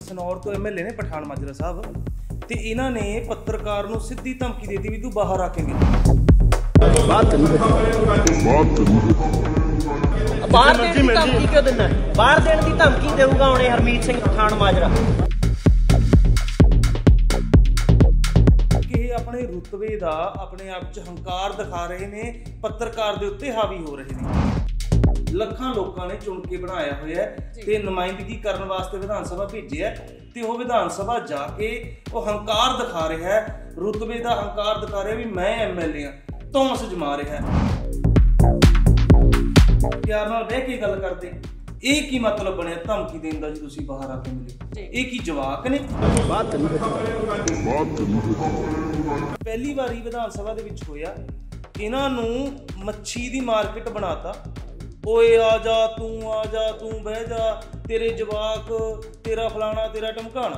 ਸਨੌਰ ਤੋਂ ਐਮਐਲਏ ਨੇ ਪਠਾਨ ਮਾਜਰਾ ਸਾਹਿਬ ਤੇ ਇਹਨਾਂ ਨੇ ਪੱਤਰਕਾਰ ਨੂੰ ਸਿੱਧੀ ਧਮਕੀ ਦੇ ਦਿੱਤੀ ਵੀ ਤੂੰ ਬਾਹਰ ਆ ਕੇ ਮਿਲ। ਬਾਹਰ ਦੇਣ ਦੀ ਧਮਕੀ ਕਿਉਂ ਦਿੰਦਾ? ਬਾਹਰ ਦੇਣ ਦੀ ਧਮਕੀ ਦੇਊਗਾ ਹੁਣੇ ਹਰਮੀਤ ਸਿੰਘ ਪਠਾਨ ਮਾਜਰਾ। ਕਿ ਆਪਣੇ ਰੁਤਬੇ ਦਾ ਆਪਣੇ ਆਪ 'ਚ ਹੰਕਾਰ ਦਿਖਾ ਰਹੇ ਨੇ, ਪੱਤਰਕਾਰ ਦੇ ਉੱਤੇ ਹਾਵੀ ਹੋ ਰਹੇ ਨੇ। ਲੱਖਾਂ ਲੋਕਾਂ ਨੇ ਚੁਣ ਕੇ ਬਣਾਇਆ ਹੋਇਆ ਤੇ ਨੁਮਾਇੰਦਗੀ ਕਰਨ ਵਾਸਤੇ ਵਿਧਾਨ ਸਭਾ ਭੇਜਿਆ ਤੇ ਉਹ ਵਿਧਾਨ ਸਭਾ ਜਾ ਕੇ ਉਹ ਹੰਕਾਰ ਦਿਖਾ ਰਿਹਾ ਹੈ, ਰੁਤਬੇ ਦਾ ਹੰਕਾਰ ਦਿਖਾ ਰਿਹਾ ਵੀ ਮੈਂ ਐਮਐਲਏ ਆ, ਧੌਂਸ ਜਮਾ ਰਿਹਾ। ਪਿਆਰ ਨਾਲ ਬਹਿ ਕੇ ਗੱਲ ਕਰਦੇ, ਇਹ ਕੀ ਮਤਲਬ ਬਣਿਆ ਧਮਕੀ ਦੇਣ ਦਾ ਜੀ ਤੁਸੀਂ ਬਾਹਰ ਆ ਕੇ ਮਿਲੇ? ਇਹ ਕੀ ਜਵਾਕ ਨੇ? ਪਹਿਲੀ ਵਾਰੀ ਵਿਧਾਨ ਸਭਾ ਦੇ ਵਿੱਚ ਹੋਇਆ, ਇਹਨਾਂ ਨੂੰ ਮੱਛੀ ਦੀ ਮਾਰਕੀਟ ਬਣਾਤਾ। ਓਏ ਆ ਜਾ ਤੂੰ ਬਹਿ ਜਾ, ਤੇਰੇ ਜਵਾਕ, ਤੇਰਾ ਫਲਾਣਾ, ਤੇਰਾ ਢਮਕਾਣਾ।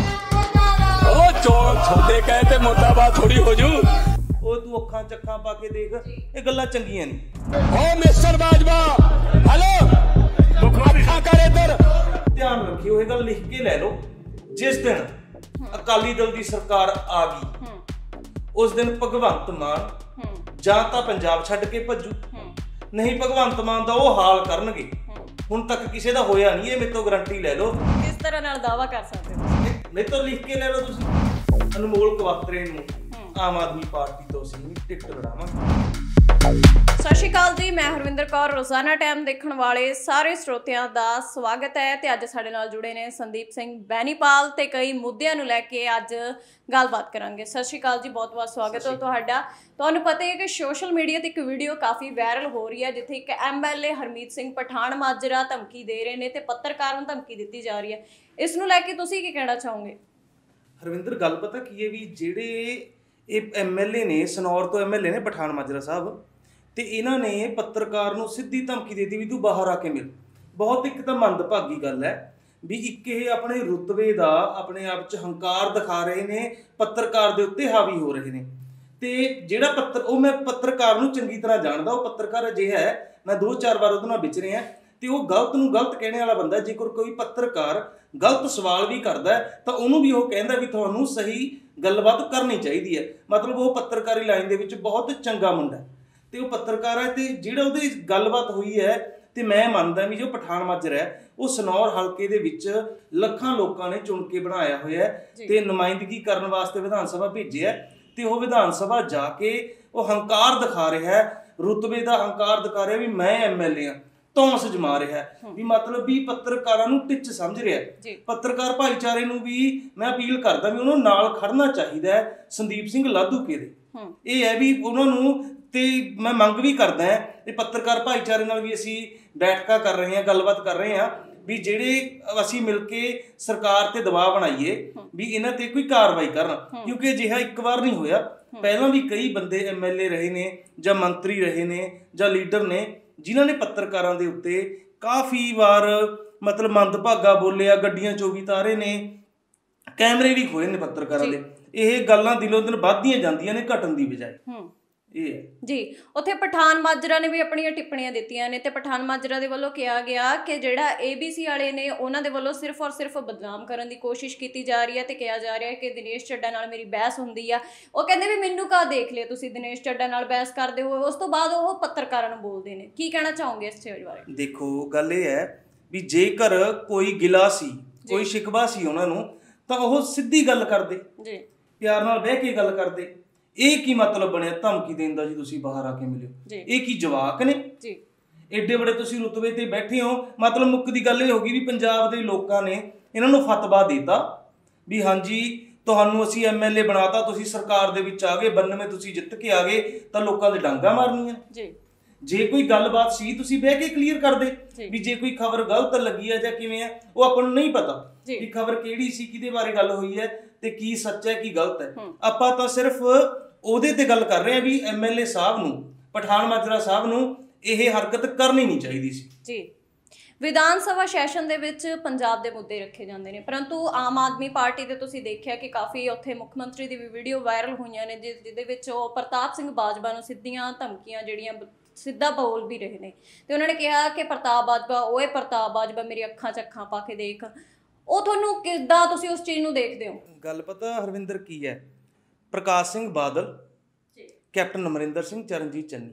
ਉਹ ਚੋਲ ਛੋਟੇ ਕਹੇ ਤੇ ਮੁਰਦਾਬਾਦ ਥੋੜੀ ਹੋ ਜੂ। ਉਹ ਤੂੰ ਅੱਖਾਂ ਚੱਖਾਂ ਪਾ ਕੇ ਦੇਖ, ਇਹ ਗੱਲਾਂ ਚੰਗੀਆਂ ਨਹੀਂ। ਓ ਮਿਸਟਰ ਬਾਜਵਾ, ਹੈਲੋ ਮੁਖਵਾ ਦਿਖਾ ਕਰ ਇੱਧਰ। ਧਿਆਨ ਰੱਖਿਓ, ਇਹ ਗੱਲ ਲਿਖ ਕੇ ਲੈ ਲਓ। ਜਿਸ ਦਿਨ ਅਕਾਲੀ ਦਲ ਦੀ ਸਰਕਾਰ ਆ ਗਈ, ਉਸ ਦਿਨ ਭਗਵੰਤ ਮਾਨ ਜਾਂ ਤਾਂ ਪੰਜਾਬ ਛੱਡ ਕੇ ਭੱਜੂ, ਨਹੀਂ ਭਗਵੰਤ ਮਾਨ ਦਾ ਉਹ ਹਾਲ ਕਰਨਗੇ। ਹੁਣ ਤੱਕ ਕਿਸੇ ਦਾ ਹੋਇਆ ਨਹੀਂ, ਇਹ ਮੇਰੇ ਤੋਂ ਗਰੰਟੀ ਲੈ ਲਓ। ਕਿਸ ਤਰ੍ਹਾਂ ਨਾਲ ਦਾਅਵਾ ਕਰ ਸਕਦੇ ਹੋ? ਮੇਰੇ ਤੋਂ ਲਿਖ ਕੇ ਲੈ ਲਓ ਤੁਸੀਂ। ਅਨਮੋਲ ਕਵਾਤਰੇ ਨੂੰ ਆਮ ਆਦਮੀ ਪਾਰਟੀ ਤੋਂ ਅਸੀਂ ਟਿਕਟ ਲੜਾਵਾਂਗੇ। ਸਤਿ ਸ਼੍ਰੀ ਅਕਾਲ ਜੀ, ਮੈਂ ਹਰਵਿੰਦਰ ਕੌਰ। ਰੋਜ਼ਾਨਾ ਟਾਈਮ ਦੇਖਣ ਵਾਲੇ ਸਾਰੇ ਸਰੋਤਿਆਂ ਦਾ ਸਵਾਗਤ ਹੈ ਤੇ ਅੱਜ ਸਾਡੇ ਨਾਲ ਜੁੜੇ ਨੇ ਸੰਦੀਪ ਸਿੰਘ ਬੈਨੀਪਾਲ ਤੇ ਕਈ ਮੁੱਦਿਆਂ ਨੂੰ ਲੈ ਕੇ ਅੱਜ ਗੱਲਬਾਤ ਕਰਾਂਗੇ। ਸਤਿ ਸ਼੍ਰੀ ਅਕਾਲ ਜੀ, ਬਹੁਤ ਬਹੁਤ ਸਵਾਗਤ ਹੈ ਤੁਹਾਡਾ। ਤੁਹਾਨੂੰ ਪਤਾ ਹੈ ਕਿ ਸੋਸ਼ਲ ਮੀਡੀਆ ਤੇ ਇੱਕ ਵੀਡੀਓ ਕਾਫੀ ਵਾਇਰਲ ਹੋ ਰਹੀ ਹੈ ਜਿੱਥੇ ਇੱਕ ਐਮਐਲਏ ਹਰਮੀਤ ਸਿੰਘ ਪਠਾਨ ਮਾਜਰਾ ਧਮਕੀ ਦੇ ਰਹੇ ਨੇ ਤੇ ਪੱਤਰਕਾਰ ਨੂੰ ਧਮਕੀ ਦਿੱਤੀ ਜਾ ਰਹੀ ਹੈ। ਇਸ ਨੂੰ ਲੈ ਕੇ ਤੁਸੀਂ ਕੀ ਕਹਿਣਾ ਚਾਹੋਗੇ? ਹਰਵਿੰਦਰ, ਗੱਲ ਪਤਾ ਕੀ ਹੈ ਵੀ ਜਿਹੜੇ ਇਹ ਐਮਐਲਏ ਨੇ, ਸਨੌਰ ਤੋਂ ਐਮਐਲਏ ਨੇ ਪਠਾਨ ਮਾਜਰਾ ਸਾਹਿਬ, ਤੇ ਇਹਨਾਂ ਨੇ ਪੱਤਰਕਾਰ ਨੂੰ ਸਿੱਧੀ ਧਮਕੀ ਦੇ ਦਿੱਤੀ ਵੀ ਤੂੰ ਬਾਹਰ ਆ ਕੇ ਮਿਲ। ਬਹੁਤ ਇੱਕ ਤਾਂ ਮੰਦਭਾਗੀ ਗੱਲ ਹੈ ਵੀ ਇੱਕ ਇਹ ਆਪਣੇ ਰੁਤਬੇ ਦਾ ਆਪਣੇ ਆਪ 'ਚ ਹੰਕਾਰ ਦਿਖਾ ਰਹੇ ਨੇ, ਪੱਤਰਕਾਰ ਦੇ ਉੱਤੇ ਹਾਵੀ ਹੋ ਰਹੇ ਨੇ। ਤੇ ਜਿਹੜਾ ਮੈਂ ਪੱਤਰਕਾਰ ਨੂੰ ਚੰਗੀ ਤਰ੍ਹਾਂ ਜਾਣਦਾ, ਉਹ ਪੱਤਰਕਾਰ ਅਜਿਹਾ ਹੈ, ਮੈਂ 2-4 ਵਾਰ ਉਹਦੇ ਨਾਲ ਵਿਚਰਿਆ ਤੇ ਉਹ ਗਲਤ ਨੂੰ ਗਲਤ ਕਹਿਣ ਵਾਲਾ ਬੰਦਾ। ਜੇਕਰ ਕੋਈ ਪੱਤਰਕਾਰ ਗਲਤ ਸਵਾਲ ਵੀ ਕਰਦਾ ਤਾਂ ਉਹਨੂੰ ਵੀ ਉਹ ਕਹਿੰਦਾ ਵੀ ਤੁਹਾਨੂੰ ਸਹੀ ਗੱਲਬਾਤ ਕਰਨੀ ਚਾਹੀਦੀ ਹੈ। ਮਤਲਬ ਉਹ ਪੱਤਰਕਾਰੀ ਲਾਈਨ ਦੇ ਵਿੱਚ ਬਹੁਤ ਚੰਗਾ ਮੁੰਡਾ ਤੇ ਉਹ ਪੱਤਰਕਾਰ ਹੈ। ਤੇ ਜਿਹੜਾ ਉਹਦੀ ਗੱਲਬਾਤ ਹੋਈ ਹੈ ਤੇ ਮੈਂ ਮੰਨਦਾ ਵੀ ਜੋ ਪਠਾਨ ਮਾਜਰਾ ਹੈ, ਉਹ ਸਨੌਰ ਹਲਕੇ ਦੇ ਵਿੱਚ ਲੱਖਾਂ ਲੋਕਾਂ ਨੇ ਚੁਣ ਕੇ ਬਣਾਇਆ ਹੋਇਆ ਤੇ ਨੁਮਾਇੰਦਗੀ ਕਰਨ ਵਾਸਤੇ ਵਿਧਾਨ ਸਭਾ ਭੇਜਿਆ ਤੇ ਉਹ ਵਿਧਾਨ ਸਭਾ ਜਾ ਕੇ ਉਹ ਹੰਕਾਰ ਦਿਖਾ ਰਿਹਾ ਹੈ, ਰੁਤਬੇ ਦਾ ਹੰਕਾਰ ਦਿਖਾ ਰਿਹਾ ਵੀ ਮੈਂ ਐਮਐਲਏ ਆ, ਧੌਂਸ ਜਮਾ ਰਿਹਾ ਵੀ। ਮਤਲਬ ਵੀ ਪੱਤਰਕਾਰਾਂ ਨੂੰ ਟਿੱਚ ਸਮਝ ਰਿਹਾ। ਪੱਤਰਕਾਰ ਭਾਈਚਾਰੇ ਨੂੰ ਵੀ ਮੈਂ ਅਪੀਲ ਕਰਦਾ ਵੀ ਉਹਨਾਂ ਨਾਲ ਖੜਨਾ ਚਾਹੀਦਾ ਹੈ ਸੰਦੀਪ ਸਿੰਘ ਲਾਧੂਕੇ ਦੇ। ਇਹ ਹੈ ਵੀ ਉਹਨਾਂ ਨੂੰ, ਤੇ ਮੈਂ ਮੰਗ ਵੀ ਕਰਦਾ ਹਾਂ ਤੇ ਪੱਤਰਕਾਰ ਭਾਈਚਾਰੇ ਨਾਲ ਵੀ ਅਸੀਂ ਬੈਠਕਾਂ ਕਰ ਰਹੇ ਹਾਂ, ਗੱਲਬਾਤ ਕਰ ਰਹੇ ਹਾਂ ਵੀ ਜਿਹੜੇ ਅਸੀਂ ਮਿਲ ਕੇ ਸਰਕਾਰ ਤੇ ਦਬਾਅ ਬਣਾਈਏ ਵੀ ਇਹਨਾਂ ਤੇ ਕੋਈ ਕਾਰਵਾਈ ਕਰਨ। ਕਿਉਂਕਿ ਅਜਿਹਾ ਇੱਕ ਵਾਰ ਨਹੀਂ ਹੋਇਆ, ਪਹਿਲਾਂ ਵੀ ਕਈ ਬੰਦੇ ਐਮਐਲਏ ਰਹੇ ਨੇ ਜਾਂ ਮੰਤਰੀ ਰਹੇ ਨੇ ਜਾਂ ਲੀਡਰ ਨੇ ਜਿਨ੍ਹਾਂ ਨੇ ਪੱਤਰਕਾਰਾਂ ਦੇ ਉੱਤੇ ਕਾਫੀ ਵਾਰ ਮਤਲਬ ਮੰਦਭਾਗਾ ਬੋਲਿਆ, ਗੱਡੀਆਂ 'ਚੋਂ ਵੀ ਤਾਰੇ ਨੇ, ਕੈਮਰੇ ਵੀ ਖੋਏ ਨੇ ਪੱਤਰਕਾਰਾਂ ਦੇ। ਇਹ ਗੱਲਾਂ ਦਿਨੋਂ ਦਿਨ ਵੱਧਦੀਆਂ ਜਾਂਦੀਆਂ ਨੇ, ਘਟਣ ਦੀ ਬਜਾਏ। ਇਹ ਹੈ ਜੀ। ਉੱਥੇ ਪਠਾਨ ਮਾਜਰਾ ਨੇ ਵੀ ਆਪਣੀਆਂ ਟਿੱਪਣੀਆਂ ਦਿੱਤੀਆਂ ਨੇ ਤੇ ਪਠਾਨ ਮਾਜਰਾ ਦੇ ਵੱਲੋਂ ਕਿਹਾ ਗਿਆ ਕਿ ਜਿਹੜਾ ABC ਵਾਲੇ ਨੇ ਉਹਨਾਂ ਦੇ ਵੱਲੋਂ ਸਿਰਫ ਔਰ ਸਿਰਫ ਬਦਨਾਮ ਕਰਨ ਦੀ ਕੋਸ਼ਿਸ਼ ਕੀਤੀ ਜਾ ਰਹੀ ਹੈ ਤੇ ਕਿਹਾ ਜਾ ਰਿਹਾ ਹੈ ਕਿ ਦਿਨੇਸ਼ ਚੱਡਾ ਨਾਲ ਮੇਰੀ ਬਹਿਸ ਹੁੰਦੀ ਆ। ਉਹ ਕਹਿੰਦੇ ਵੀ ਮੈਨੂੰ ਕਾ ਦੇਖ ਲਿਆ ਤੁਸੀਂ ਦਿਨੇਸ਼ ਚੱਡਾ ਨਾਲ ਬਹਿਸ ਕਰਦੇ ਹੋ। ਉਸ ਤੋਂ ਬਾਅਦ ਉਹ ਪੱਤਰਕਾਰਾਂ ਨੂੰ ਬੋਲਦੇ ਨੇ। ਕੀ ਕਹਿਣਾ ਚਾਹੋਗੇ ਇਸ ਚੀਜ਼ ਬਾਰੇ? ਦੇਖੋ, ਗੱਲ ਇਹ ਹੈ ਵੀ ਜੇਕਰ ਕੋਈ ਗਿਲਾ ਸੀ, ਕੋਈ ਸ਼ਿਕਵਾ ਸੀ ਉਹਨਾਂ ਨੂੰ, ਤਾਂ ਉਹ ਸਿੱਧੀ ਗੱਲ ਕਰਦੇ, ਪਿਆਰ ਨਾਲ ਬਹਿ ਕੇ ਗੱਲ ਕਰਦੇ। ਇਹ ਕੀ ਮਤਲਬ ਬਣਿਆ ਧਮਕੀ ਦੇਣ ਦਾ ਜੀ ਤੁਸੀਂ ਬਾਹਰ ਆ ਕੇ ਮਿਲਿਓ? ਇਹ ਕੀ ਜਵਾਕ ਨੇ? ਏਡੇ ਬੜੇ ਤੁਸੀਂ ਰੁਤਬੇ ਤੇ ਬੈਠੇ ਹੋ। ਮਤਲਬ ਮੁੱਕ ਦੀ ਗੱਲ ਇਹ ਹੋ ਗਈ ਵੀ ਪੰਜਾਬ ਦੇ ਲੋਕਾਂ ਨੇ ਇਹਨਾਂ ਨੂੰ ਫਤਵਾ ਦਿੱਤਾ ਵੀ ਹਾਂਜੀ ਤੁਹਾਨੂੰ ਅਸੀਂ ਐਮਐਲਏ ਬਣਾਤਾ, ਤੁਸੀਂ ਸਰਕਾਰ ਦੇ ਵਿੱਚ ਆ ਗਏ, 92 ਤੁਸੀਂ ਜਿੱਤ ਕੇ ਆ ਗਏ ਤਾਂ ਲੋਕਾਂ ਦੇ ਡਾਂਗਾ ਮਾਰਨੀਆਂ। ਜੇ ਕੋਈ ਗੱਲਬਾਤ ਸੀ ਤੁਸੀਂ ਬਹਿ ਕੇ ਕਲੀਅਰ ਕਰਦੇ ਵੀ ਜੇ ਕੋਈ ਖਬਰ ਗਲਤ ਲੱਗੀ ਹੈ ਜਾਂ ਕਿਵੇਂ ਹੈ, ਉਹ ਆਪਾਂ ਨੂੰ ਨਹੀਂ ਪਤਾ ਵੀ ਖਬਰ ਕਿਹੜੀ ਸੀ, ਕਿਹਦੇ ਬਾਰੇ ਗੱਲ ਹੋਈ ਹੈ ਤੇ ਕੀ ਸੱਚ ਹੈ ਕੀ ਗਲਤ ਹੈ। ਆਪਾਂ ਤਾਂ ਸਿਰਫ ਉਹਦੇ ਤੇ ਗੱਲ ਕਰ ਰਹੇ ਹਾਂ ਵੀ ਐਮਐਲਏ ਸਾਹਿਬ ਨੂੰ, ਪਠਾਨ ਮਾਜਰਾ ਸਾਹਿਬ ਨੂੰ ਇਹ ਹਰਕਤ ਕਰਨੀ ਨਹੀਂ ਚਾਹੀਦੀ ਸੀ। ਜੀ। ਵਿਧਾਨ ਸਭਾ ਸੈਸ਼ਨ ਦੇ ਵਿੱਚ ਪੰਜਾਬ ਦੇ ਮੁੱਦੇ ਰੱਖੇ ਜਾਂਦੇ ਨੇ, ਪਰੰਤੂ ਆਮ ਆਦਮੀ ਪਾਰਟੀ ਦੇ ਤੁਸੀਂ ਦੇਖਿਆ ਕਿ ਕਾਫੀ ਉੱਥੇ ਮੁੱਖ ਮੰਤਰੀ ਦੀ ਵੀ ਵੀਡੀਓ ਵਾਇਰਲ ਹੋਈਆਂ ਨੇ ਜਿਹਦੇ ਵਿੱਚ ਉਹ ਪ੍ਰਤਾਪ ਸਿੰਘ ਬਾਜਵਾ ਨੂੰ ਸਿੱਧੀਆਂ ਧਮਕੀਆਂ ਜਿਹੜੀਆਂ ਸਿੱਧਾ ਬੋਲ ਵੀ ਰਹੇ ਨੇ ਤੇ ਉਹਨਾਂ ਨੇ ਕਿਹਾ ਕਿ ਪ੍ਰਤਾਪ ਬਾਜਵਾ, ਓਏ ਪ੍ਰਤਾਪ ਬਾਜਵਾ ਮੇਰੀ ਅੱਖਾਂ 'ਚ ਅੱਖਾਂ ਪਾ ਕੇ ਦੇਖ। ਉਹ ਤੁਹਾਨੂੰ ਕਿੱਦਾਂ ਤੁਸੀਂ ਉਸ ਚੀਜ਼ ਨੂੰ ਦੇਖਦੇ ਹੋ? ਗੱਲ ਪਤਾ ਹਰਵਿੰਦਰ ਕੀ ਹੈ, ਪ੍ਰਕਾਸ਼ ਸਿੰਘ ਬਾਦਲ, ਕੈਪਟਨ ਅਮਰਿੰਦਰ ਸਿੰਘ, ਚਰਨਜੀਤ ਚੰਨੀ,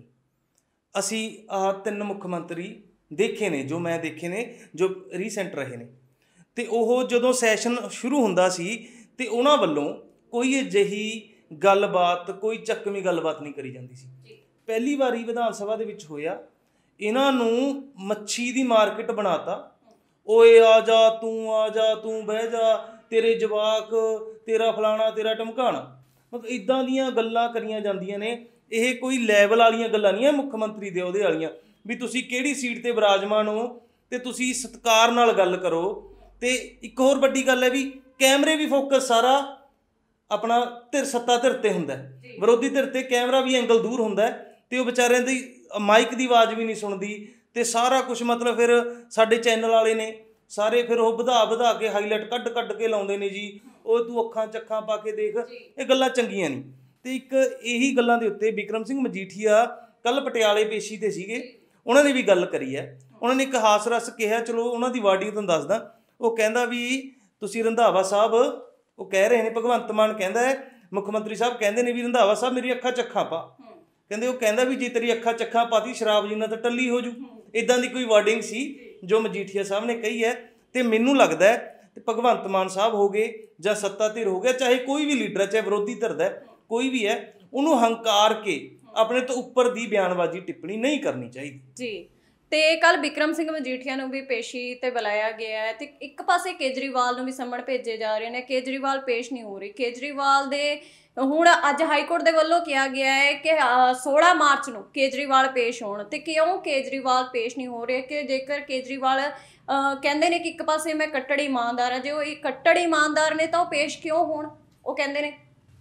ਅਸੀਂ ਆਹ 3 ਮੁੱਖ ਮੰਤਰੀ ਦੇਖੇ ਨੇ, ਜੋ ਮੈਂ ਦੇਖੇ ਨੇ, ਜੋ ਰੀਸੈਂਟ ਰਹੇ ਨੇ। ਤੇ ਉਹ ਜਦੋਂ ਸੈਸ਼ਨ ਸ਼ੁਰੂ ਹੁੰਦਾ ਸੀ ਤੇ ਉਹਨਾਂ ਵੱਲੋਂ ਕੋਈ ਅਜਿਹੀ ਗੱਲਬਾਤ, ਕੋਈ ਚੱਕਵੀਂ ਗੱਲਬਾਤ ਨਹੀਂ ਕਰੀ ਜਾਂਦੀ ਸੀ। ਪਹਿਲੀ ਵਾਰੀ ਵਿਧਾਨ ਸਭਾ ਦੇ ਵਿੱਚ ਹੋਇਆ, ਇਹਨਾਂ ਨੂੰ ਮੱਛੀ ਦੀ ਮਾਰਕੀਟ ਬਣਾਤਾ। ਓਏ ਆ ਜਾ ਤੂੰ ਬਹਿ ਜਾ, ਤੇਰੇ ਜਵਾਕ, ਤੇਰਾ ਫਲਾਣਾ, ਤੇਰਾ ਢਮਕਾਣਾ, ਮਤਲਬ ਇੱਦਾਂ ਦੀਆਂ ਗੱਲਾਂ ਕਰੀਆਂ ਜਾਂਦੀਆਂ ਨੇ। ਇਹ ਕੋਈ ਲੈਵਲ ਵਾਲੀਆਂ ਗੱਲਾਂ ਨਹੀਂ ਹੈ ਮੁੱਖ ਮੰਤਰੀ ਦੇ ਅਹੁਦੇ ਵਾਲੀਆਂ, ਵੀ ਤੁਸੀਂ ਕਿਹੜੀ ਸੀਟ ਤੇ ਵਿਰਾਜਮਾਨ ਹੋ ਤੇ ਤੁਸੀਂ ਸਤਿਕਾਰ ਨਾਲ ਗੱਲ ਕਰੋ। ਤੇ ਇੱਕ ਹੋਰ ਵੱਡੀ ਗੱਲ ਹੈ ਵੀ ਕੈਮਰੇ ਵੀ ਫੋਕਸ ਸਾਰਾ ਆਪਣਾ ਸੱਤਾ ਧਿਰ ਤੇ ਹੁੰਦਾ, ਵਿਰੋਧੀ ਧਿਰ ਤੇ ਕੈਮਰਾ ਵੀ ਐਂਗਲ ਦੂਰ ਹੁੰਦਾ, ਤੇ ਉਹ ਵਿਚਾਰਿਆਂ ਦੀ ਮਾਈਕ ਦੀ ਆਵਾਜ਼ ਵੀ ਨਹੀਂ ਸੁਣਦੀ। ਤੇ ਸਾਰਾ ਕੁਛ ਮਤਲਬ ਫਿਰ ਸਾਡੇ ਚੈਨਲ ਵਾਲੇ ਨੇ ਸਾਰੇ ਫਿਰ ਉਹ ਵਧਾ ਕੇ ਹਾਈਲਾਈਟ ਕੱਢ ਕੇ ਲਾਉਂਦੇ ਨੇ ਜੀ, ਉਹ ਤੂੰ ਅੱਖਾਂ ਚੱਖਾਂ ਪਾ ਕੇ ਦੇਖ। ਇਹ ਗੱਲਾਂ ਚੰਗੀਆਂ ਨਹੀਂ। ਤੇ ਇੱਕ ਇਹੀ ਗੱਲਾਂ ਦੇ ਉੱਤੇ ਬਿਕਰਮ ਸਿੰਘ ਮਜੀਠੀਆ ਕੱਲ ਪਟਿਆਲੇ ਪੇਸ਼ੀ ਤੇ ਸੀਗੇ, ਉਹਨਾਂ ਨੇ ਵੀ ਗੱਲ ਕਰੀ ਹੈ। ਉਹਨਾਂ ਨੇ ਇੱਕ ਹਾਸ ਰਸ ਕਿਹਾ, ਚਲੋ ਉਹਨਾਂ ਦੀ ਵਾਰਡਿੰਗ ਤੁਹਾਨੂੰ ਦੱਸਦਾ। ਉਹ ਕਹਿੰਦਾ ਵੀ ਤੁਸੀਂ ਰੰਧਾਵਾ ਸਾਹਿਬ, ਉਹ ਕਹਿ ਰਹੇ ਨੇ, ਭਗਵੰਤ ਮਾਨ ਕਹਿੰਦਾ ਹੈ, ਮੁੱਖ ਮੰਤਰੀ ਸਾਹਿਬ ਕਹਿੰਦੇ ਨੇ ਵੀ ਰੰਧਾਵਾ ਸਾਹਿਬ ਮੇਰੀ ਅੱਖਾਂ ਚੱਖਾਂ ਪਾ। ਕਹਿੰਦੇ, ਉਹ ਕਹਿੰਦਾ ਵੀ ਜੇ ਤੇਰੀ ਅੱਖਾਂ ਚੱਖਾਂ ਪਾਤੀ ਸ਼ਰਾਬ ਜਿੰਨਾ ਤਾਂ ਟੱਲੀ ਹੋ ਜੂ। ਇੱਦਾਂ ਦੀ ਕੋਈ ਵਾਰਡਿੰਗ ਸੀ ਜੋ ਮਜੀਠੀਆ ਸਾਹਿਬ ਨੇ ਕਹੀ ਹੈ। ਤੇ ਮੈਨੂੰ ਲੱਗਦਾ ਹੈ ਤੇ ਭਗਵੰਤ ਮਾਨ ਸਾਹਿਬ ਹੋ ਗਏ ਜਾਂ ਸੱਤਾ ਧਿਰ ਹੋ ਗਿਆ, ਚਾਹੇ ਕੋਈ ਵੀ ਲੀਡਰ ਹੈ, ਚਾਹੇ ਵਿਰੋਧੀ ਧਿਰ ਦਾ ਕੋਈ ਵੀ ਹੈ, ਉਹਨੂੰ ਹੰਕਾਰ ਕੇ ਆਪਣੇ ਤੋਂ ਉੱਪਰ ਦੀ ਬਿਆਨਬਾਜ਼ੀ ਟਿੱਪਣੀ ਨਹੀਂ ਕਰਨੀ ਚਾਹੀਦੀ ਜੀ। ਤੇ ਕੱਲ ਬਿਕਰਮ ਸਿੰਘ ਮਜੀਠੀਆ ਨੂੰ ਵੀ ਪੇਸ਼ੀ ਤੇ ਬੁਲਾਇਆ ਗਿਆ ਹੈ, ਤੇ ਇੱਕ ਪਾਸੇ ਕੇਜਰੀਵਾਲ ਨੂੰ ਵੀ ਸੰਮਣ ਭੇਜੇ ਜਾ ਰਹੇ ਨੇ। ਕੇਜਰੀਵਾਲ ਪੇਸ਼ ਨਹੀਂ ਹੋ ਰਹੀ। ਕੇਜਰੀਵਾਲ ਦੇ ਹੁਣ ਅੱਜ ਹਾਈਕੋਰਟ ਦੇ ਵੱਲੋਂ ਕਿਹਾ ਗਿਆ ਹੈ ਕਿ 16 ਮਾਰਚ ਨੂੰ ਕੇਜਰੀਵਾਲ ਪੇਸ਼ ਹੋਣ। ਤੇ ਕਿਉਂ ਕੇਜਰੀਵਾਲ ਪੇਸ਼ ਨਹੀਂ ਹੋ ਰਹੇ? ਕਿ ਜੇਕਰ ਕੇਜਰੀਵਾਲ ਕਹਿੰਦੇ ਨੇ ਕਿ ਇੱਕ ਪਾਸੇ ਮੈਂ ਕੱਟੜ ਇਮਾਨਦਾਰ ਹਾਂ, ਜੇ ਉਹ ਕੱਟੜ ਇਮਾਨਦਾਰ ਨੇ ਤਾਂ ਉਹ ਪੇਸ਼ ਕਿਉਂ ਹੋਣ? ਉਹ ਕਹਿੰਦੇ ਨੇ,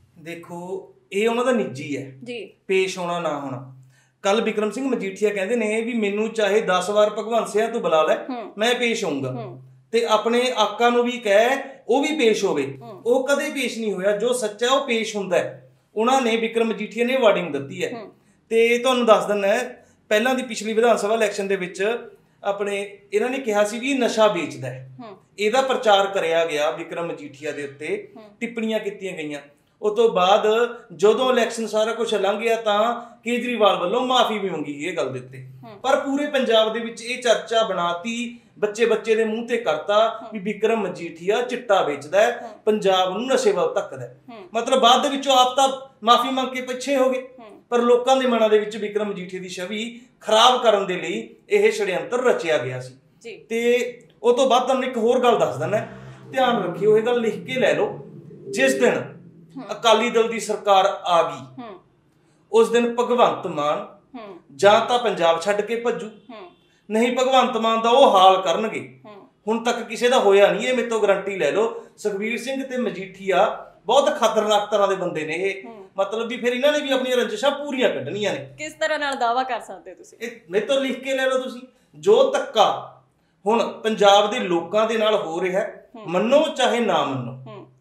ਦੇਖੋ ਇਹ ਉਹਨਾਂ ਦਾ ਨਿੱਜੀ ਹੈ ਜੀ, ਪੇਸ਼ ਹੋਣਾ ਨਾ ਹੋਣਾ। ਕੱਲ ਬਿਕਰਮ ਸਿੰਘ ਮਜੀਠੀਆ ਕਹਿੰਦੇ ਨੇ ਵੀ ਮੈਨੂੰ ਚਾਹੇ 10 ਵਾਰ ਭਗਵੰਤ ਸਿੰਘ ਤੂੰ ਬੁਲਾ ਲੈ, ਮੈਂ ਪੇਸ਼ ਹੋਊਂਗਾ। ਤੇ ਆਪਣੇ ਆਕਾ ਨੂੰ ਵੀ ਕਹਿ ਉਹ ਵੀ ਪੇਸ਼ ਹੋਵੇ। ਉਹ ਕਦੇ ਪੇਸ਼ ਨਹੀਂ ਹੋਇਆ। ਜੋ ਸੱਚਾ ਉਹ ਪੇਸ਼ ਹੁੰਦਾ ਹੈ। ਉਹਨਾਂ ਨੇ ਬਿਕਰਮ ਮਜੀਠੀਆ ਨੇ ਵਾਰਨਿੰਗ ਦਿੱਤੀ ਹੈ। ਤੇ ਤੁਹਾਨੂੰ ਦੱਸ ਦਿੰਦਾ, ਪਹਿਲਾਂ ਦੀ ਪਿਛਲੀ ਵਿਧਾਨ ਸਭਾ ਇਲੈਕਸ਼ਨ ਦੇ ਵਿੱਚ ਆਪਣੇ ਇਹਨਾਂ ਨੇ ਕਿਹਾ ਸੀ ਵੀ ਇਹ ਨਸ਼ਾ ਵੇਚਦਾ ਹੈ। ਇਹਦਾ ਪ੍ਰਚਾਰ ਕਰਿਆ ਗਿਆ ਬਿਕਰਮ ਮਜੀਠੀਆ ਦੇ ਉੱਤੇ, ਟਿੱਪਣੀਆਂ ਕੀਤੀਆਂ ਗਈਆਂ। ਉਹ ਤੋਂ ਬਾਅਦ ਜਦੋਂ ਇਲੈਕਸ਼ਨ ਸਾਰਾ ਕੁਝ ਲੰਘ ਗਿਆ ਤਾਂ ਕੇਜਰੀਵਾਲ ਵੱਲੋਂ ਮਾਫੀ ਵੀ ਮੰਗੀ ਇਹ ਗੱਲ ਦੇ ਉੱਤੇ। ਪਰ ਪੂਰੇ ਪੰਜਾਬ ਦੇ ਵਿੱਚ ਇਹ ਚਰਚਾ ਬਣਾਤੀ, ਬੱਚੇ ਦੇ ਮੂੰਹ ਤੇ ਕਰਤਾ ਵੀ ਬਿਕਰਮ ਮਜੀਠੀਆ ਚਿੱਟਾ ਵੇਚਦਾ ਹੈ, ਪੰਜਾਬ ਨੂੰ ਨਸ਼ੇ ਵੱਲ ਧੱਕਦਾ। ਮਤਲਬ ਬਾਅਦ ਦੇ ਵਿੱਚੋਂ ਆਪ ਤਾਂ ਮਾਫੀ ਮੰਗ ਕੇ ਪਿੱਛੇ ਹੋ ਗਏ, ਪਰ ਲੋਕਾਂ ਦੇ ਮਨਾਂ ਦੇ ਵਿੱਚ ਬਿਕਰਮ ਮਜੀਠੀਆ ਦੀ ਛਵੀ ਖਰਾਬ ਕਰਨ ਦੇ ਲਈ ਇਹ ਛੜਯੰਤਰ ਰਚਿਆ ਗਿਆ ਸੀ। ਤੇ ਉਹ ਤੋਂ ਬਾਅਦ ਤੁਹਾਨੂੰ ਇੱਕ ਹੋਰ ਗੱਲ ਦੱਸ ਦਿੰਦਾ, ਧਿਆਨ ਰੱਖਿਓ, ਇਹ ਗੱਲ ਲਿਖ ਕੇ ਲੈ ਲਓ। ਜਿਸ ਦਿਨ ਅਕਾਲੀ ਦਲ ਦੀ ਸਰਕਾਰ ਆ ਗਈ ਉਸ ਦਿਨ ਭਗਵੰਤ ਮਾਨ ਜਾਂ ਤਾਂ ਪੰਜਾਬ ਛੱਡ ਕੇ ਭੱਜੂ, ਨਹੀਂ ਭਗਵੰਤ ਮਾਨ ਦਾ ਉਹ ਹਾਲ ਕਰਨਗੇ। ਹੁਣ ਤੱਕ ਕਿਸੇ ਦਾ ਹੋਇਆ ਨਹੀਂ, ਇਹ ਮੇਰੇ ਤੋਂ ਗਰੰਟੀ ਲੈ ਲਓ। ਸੁਖਬੀਰ ਸਿੰਘ ਤੇ ਮਜੀਠੀਆ ਬਹੁਤ ਖਤਰਨਾਕ ਤਰ੍ਹਾਂ ਦੇ ਬੰਦੇ ਨੇ ਇਹ। ਮਤਲਬ ਵੀ ਫਿਰ ਇਹਨਾਂ ਨੇ ਵੀ ਆਪਣੀਆਂ ਰੰਜਿਸ਼ਾਂ ਪੂਰੀਆਂ ਕੱਢਣੀਆਂ ਨੇ। ਕਿਸ ਤਰ੍ਹਾਂ ਨਾਲ ਦਾਅਵਾ ਕਰ ਸਕਦੇ ਤੁਸੀਂ? ਇਹ ਮੇਰੇ ਤੋਂ ਲਿਖ ਕੇ ਲੈ ਲਓ ਤੁਸੀਂ। ਜੋ ਧੱਕਾ ਹੁਣ ਪੰਜਾਬ ਦੇ ਲੋਕਾਂ ਦੇ ਨਾਲ ਹੋ ਰਿਹਾ, ਮੰਨੋ ਚਾਹੇ ਨਾ ਮੰਨੋ,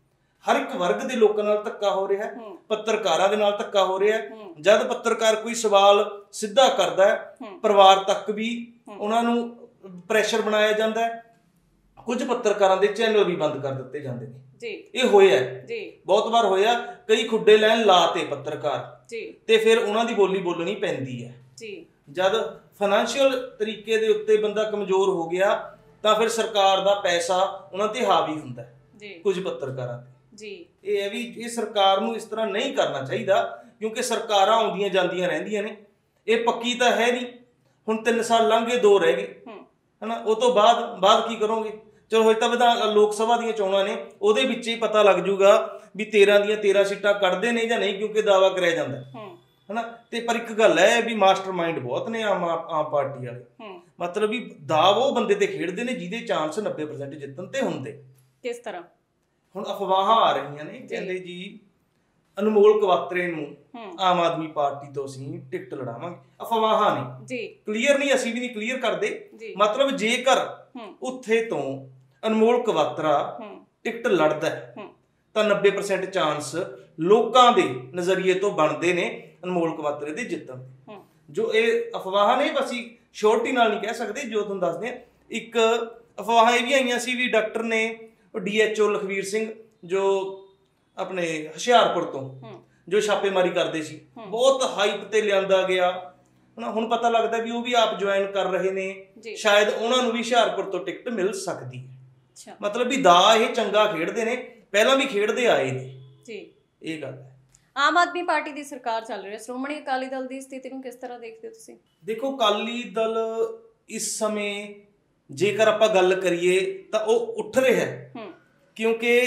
ਹਰ ਇੱਕ ਵਰਗ ਦੇ ਲੋਕਾਂ ਨਾਲ ਧੱਕਾ ਹੋ ਰਿਹਾ, ਪੱਤਰਕਾਰਾਂ ਦੇ ਨਾਲ ਧੱਕਾ ਹੋ ਰਿਹਾ। ਜਦ ਪੱਤਰਕਾਰ ਕੋਈ ਸਵਾਲ ਸਿੱਧਾ ਕਰਦਾ ਹੈ, ਪਰਿਵਾਰ ਤੱਕ ਵੀ ਉਹਨਾਂ ਨੂੰ ਪ੍ਰੈਸ਼ਰ ਬਣਾਇਆ ਜਾਂਦਾ ਹੈ। ਕੁਝ ਪੱਤਰਕਾਰਾਂ ਦੇ ਚੈਨਲ ਵੀ ਬੰਦ ਕਰ ਦਿੱਤੇ ਜਾਂਦੇ ਨੇ। ਇਹ ਹੋਇਆ ਬਹੁਤ ਵਾਰ ਹੋਇਆ। ਕਈ ਖੁੱਡੇ ਲੈਣ ਲਾਤੇ ਪੱਤਰਕਾਰ, ਤੇ ਫਿਰ ਉਹਨਾਂ ਦੀ ਬੋਲੀ ਬੋਲਣੀ ਪੈਂਦੀ ਹੈ। ਜਦ ਫਾਈਨੈਂਸ਼ੀਅਲ ਤਰੀਕੇ ਦੇ ਉੱਤੇ ਬੰਦਾ ਕਮਜ਼ੋਰ ਹੋ ਗਿਆ ਤਾਂ ਫਿਰ ਸਰਕਾਰ ਦਾ ਪੈਸਾ ਉਹਨਾਂ ਤੇ ਹਾਵੀ ਹੁੰਦਾ ਕੁਝ ਪੱਤਰਕਾਰਾਂ ਤੇ। ਇਹ ਹੈ ਵੀ ਇਹ ਸਰਕਾਰ ਨੂੰ ਇਸ ਤਰ੍ਹਾਂ ਨਹੀਂ ਕਰਨਾ ਚਾਹੀਦਾ, ਕਿਉਂਕਿ ਸਰਕਾਰਾਂ ਆਉਂਦੀਆਂ ਜਾਂਦੀਆਂ ਰਹਿੰਦੀਆਂ ਨੇ। ਇਹ ਪੱਕੀ ਤਾਂ ਹੈ ਨਹੀਂ। ਹੁਣ 3 ਸਾਲ ਲੰਘ ਗਏ, 2 ਰਹਿ ਗਏ, ਹਨਾ। ਉਹ ਤੋਂ ਬਾਅਦ ਕੀ ਕਰੋਗੇ? ਚਲੋ ਹੋਏ ਤਾਂ ਲੋਕ ਸਭਾ ਦੀਆਂ ਚੋਣਾਂ ਨੇ, ਉਹਦੇ ਵਿੱਚ ਹੀ ਪਤਾ ਲੱਗ ਜੂਗਾ ਵੀ 13 ਦੀਆਂ 13 ਸੀਟਾਂ ਕੱਢਦੇ ਨੇ ਜਾਂ ਨਹੀਂ, ਕਿਉਂਕਿ ਦਾਅਵਾ ਕਰਿਆ ਜਾਂਦਾ, ਹਨਾ। ਤੇ ਪਰ ਇੱਕ ਗੱਲ ਹੈ ਵੀ ਮਾਸਟਰ ਮਾਈਂਡ ਬਹੁਤ ਨੇ ਆਮ ਪਾਰਟੀ ਵਾਲੇ। ਮਤਲਬ ਵੀ ਦਾਅਵ ਉਹ ਬੰਦੇ ਤੇ ਖੇਡਦੇ ਨੇ ਜਿਹਦੇ ਚਾਂਸ 90% ਜਿੱਤਣ ਤੇ ਹੁੰਦੇ। ਕਿਸ ਤਰ੍ਹਾਂ? ਹੁਣ ਅਫਵਾਹਾਂ ਆ ਰਹੀਆਂ ਨੇ, ਕਹਿੰਦੇ ਜੀ ਅਨਮੋਲ ਕਵਾਤਰੇ ਨੂੰ ਆਮ ਆਦਮੀ ਪਾਰਟੀ ਤੋਂ ਅਸੀਂ ਟਿਕਟ ਲੜਾਵਾਂਗੇ। ਅਫਵਾਹਾਂ ਨੇ, ਕਲੀਅਰ ਨਹੀਂ, ਅਸੀਂ ਵੀ ਨਹੀਂ ਕਲੀਅਰ ਕਰਦੇ। ਮਤਲਬ ਜੇਕਰ ਉੱਥੇ ਤੋਂ ਅਨਮੋਲ ਕਵਾਤਰਾ ਟਿਕਟ ਲੜਦਾ ਤਾਂ 90% ਚਾਂਸ ਲੋਕਾਂ ਦੇ ਨਜ਼ਰੀਏ ਤੋਂ ਬਣਦੇ ਨੇ ਅਨਮੋਲ ਕਵਾਤਰੇ ਦੇ ਜਿੱਤਣ ਦੇ। ਜੋ ਇਹ ਅਫਵਾਹਾਂ ਨੇ, ਅਸੀਂ ਸ਼ੋਰਟੀ ਨਾਲ ਨਹੀਂ ਕਹਿ ਸਕਦੇ। ਜੋ ਤੁਹਾਨੂੰ ਦੱਸਦੇ ਆ, ਇੱਕ ਅਫਵਾਹਾਂ ਇਹ ਵੀ ਆਈਆਂ ਸੀ ਵੀ ਡਾਕਟਰ ਨੇ ਉਹ DHO ਲਖਵੀਰ ਸਿੰਘ ਜੋ ਆਪਣੇ ਹੁਸ਼ਿਆਰਪੁਰ ਤੋਂ ਜੋ ਛਾਪੇਮਾਰੀ ਕਰਦੇ ਸੀ, ਬਹੁਤ ਹਾਈਪ ਤੇ ਲਿਆਂਦਾ ਗਿਆ। ਹੁਣ ਪਤਾ ਲੱਗਦਾ ਵੀ ਉਹ ਵੀ ਆਪ ਜੁਆਇਨ ਕਰ ਰਹੇ ਨੇ, ਸ਼ਾਇਦ ਉਹਨਾਂ ਨੂੰ ਵੀ ਹੁਸ਼ਿਆਰਪੁਰ ਤੋਂ ਟਿਕਟ ਮਿਲ ਸਕਦੀ ਹੈ। ਮਤਲਬ ਵੀ ਦਾ ਇਹ ਚੰਗਾ ਖੇਡਦੇ ਨੇ, ਪਹਿਲਾਂ ਵੀ ਖੇਡਦੇ ਆਏ ਨੇ ਜੀ, ਇਹ ਗੱਲ ਹੈ। ਆਮ ਆਦਮੀ ਪਾਰਟੀ ਦੀ ਸਰਕਾਰ ਚੱਲ ਰਹੀ ਹੈ, ਸ਼੍ਰੋਮਣੀ ਅਕਾਲੀ ਦਲ ਦੀ ਸਥਿਤੀ ਨੂੰ ਕਿਸ ਤਰ੍ਹਾਂ ਦੇਖਦੇ ਹੋ ਤੁਸੀਂ? ਦੇਖੋ, ਅਕਾਲੀ ਦਲ ਇਸ ਸਮੇਂ ਜੇਕਰ ਆਪਾਂ ਗੱਲ ਕਰੀਏ ਤਾਂ ਉਹ ਉੱਠ ਰਿਹਾ ਹੈ, ਕਿਉਂਕਿ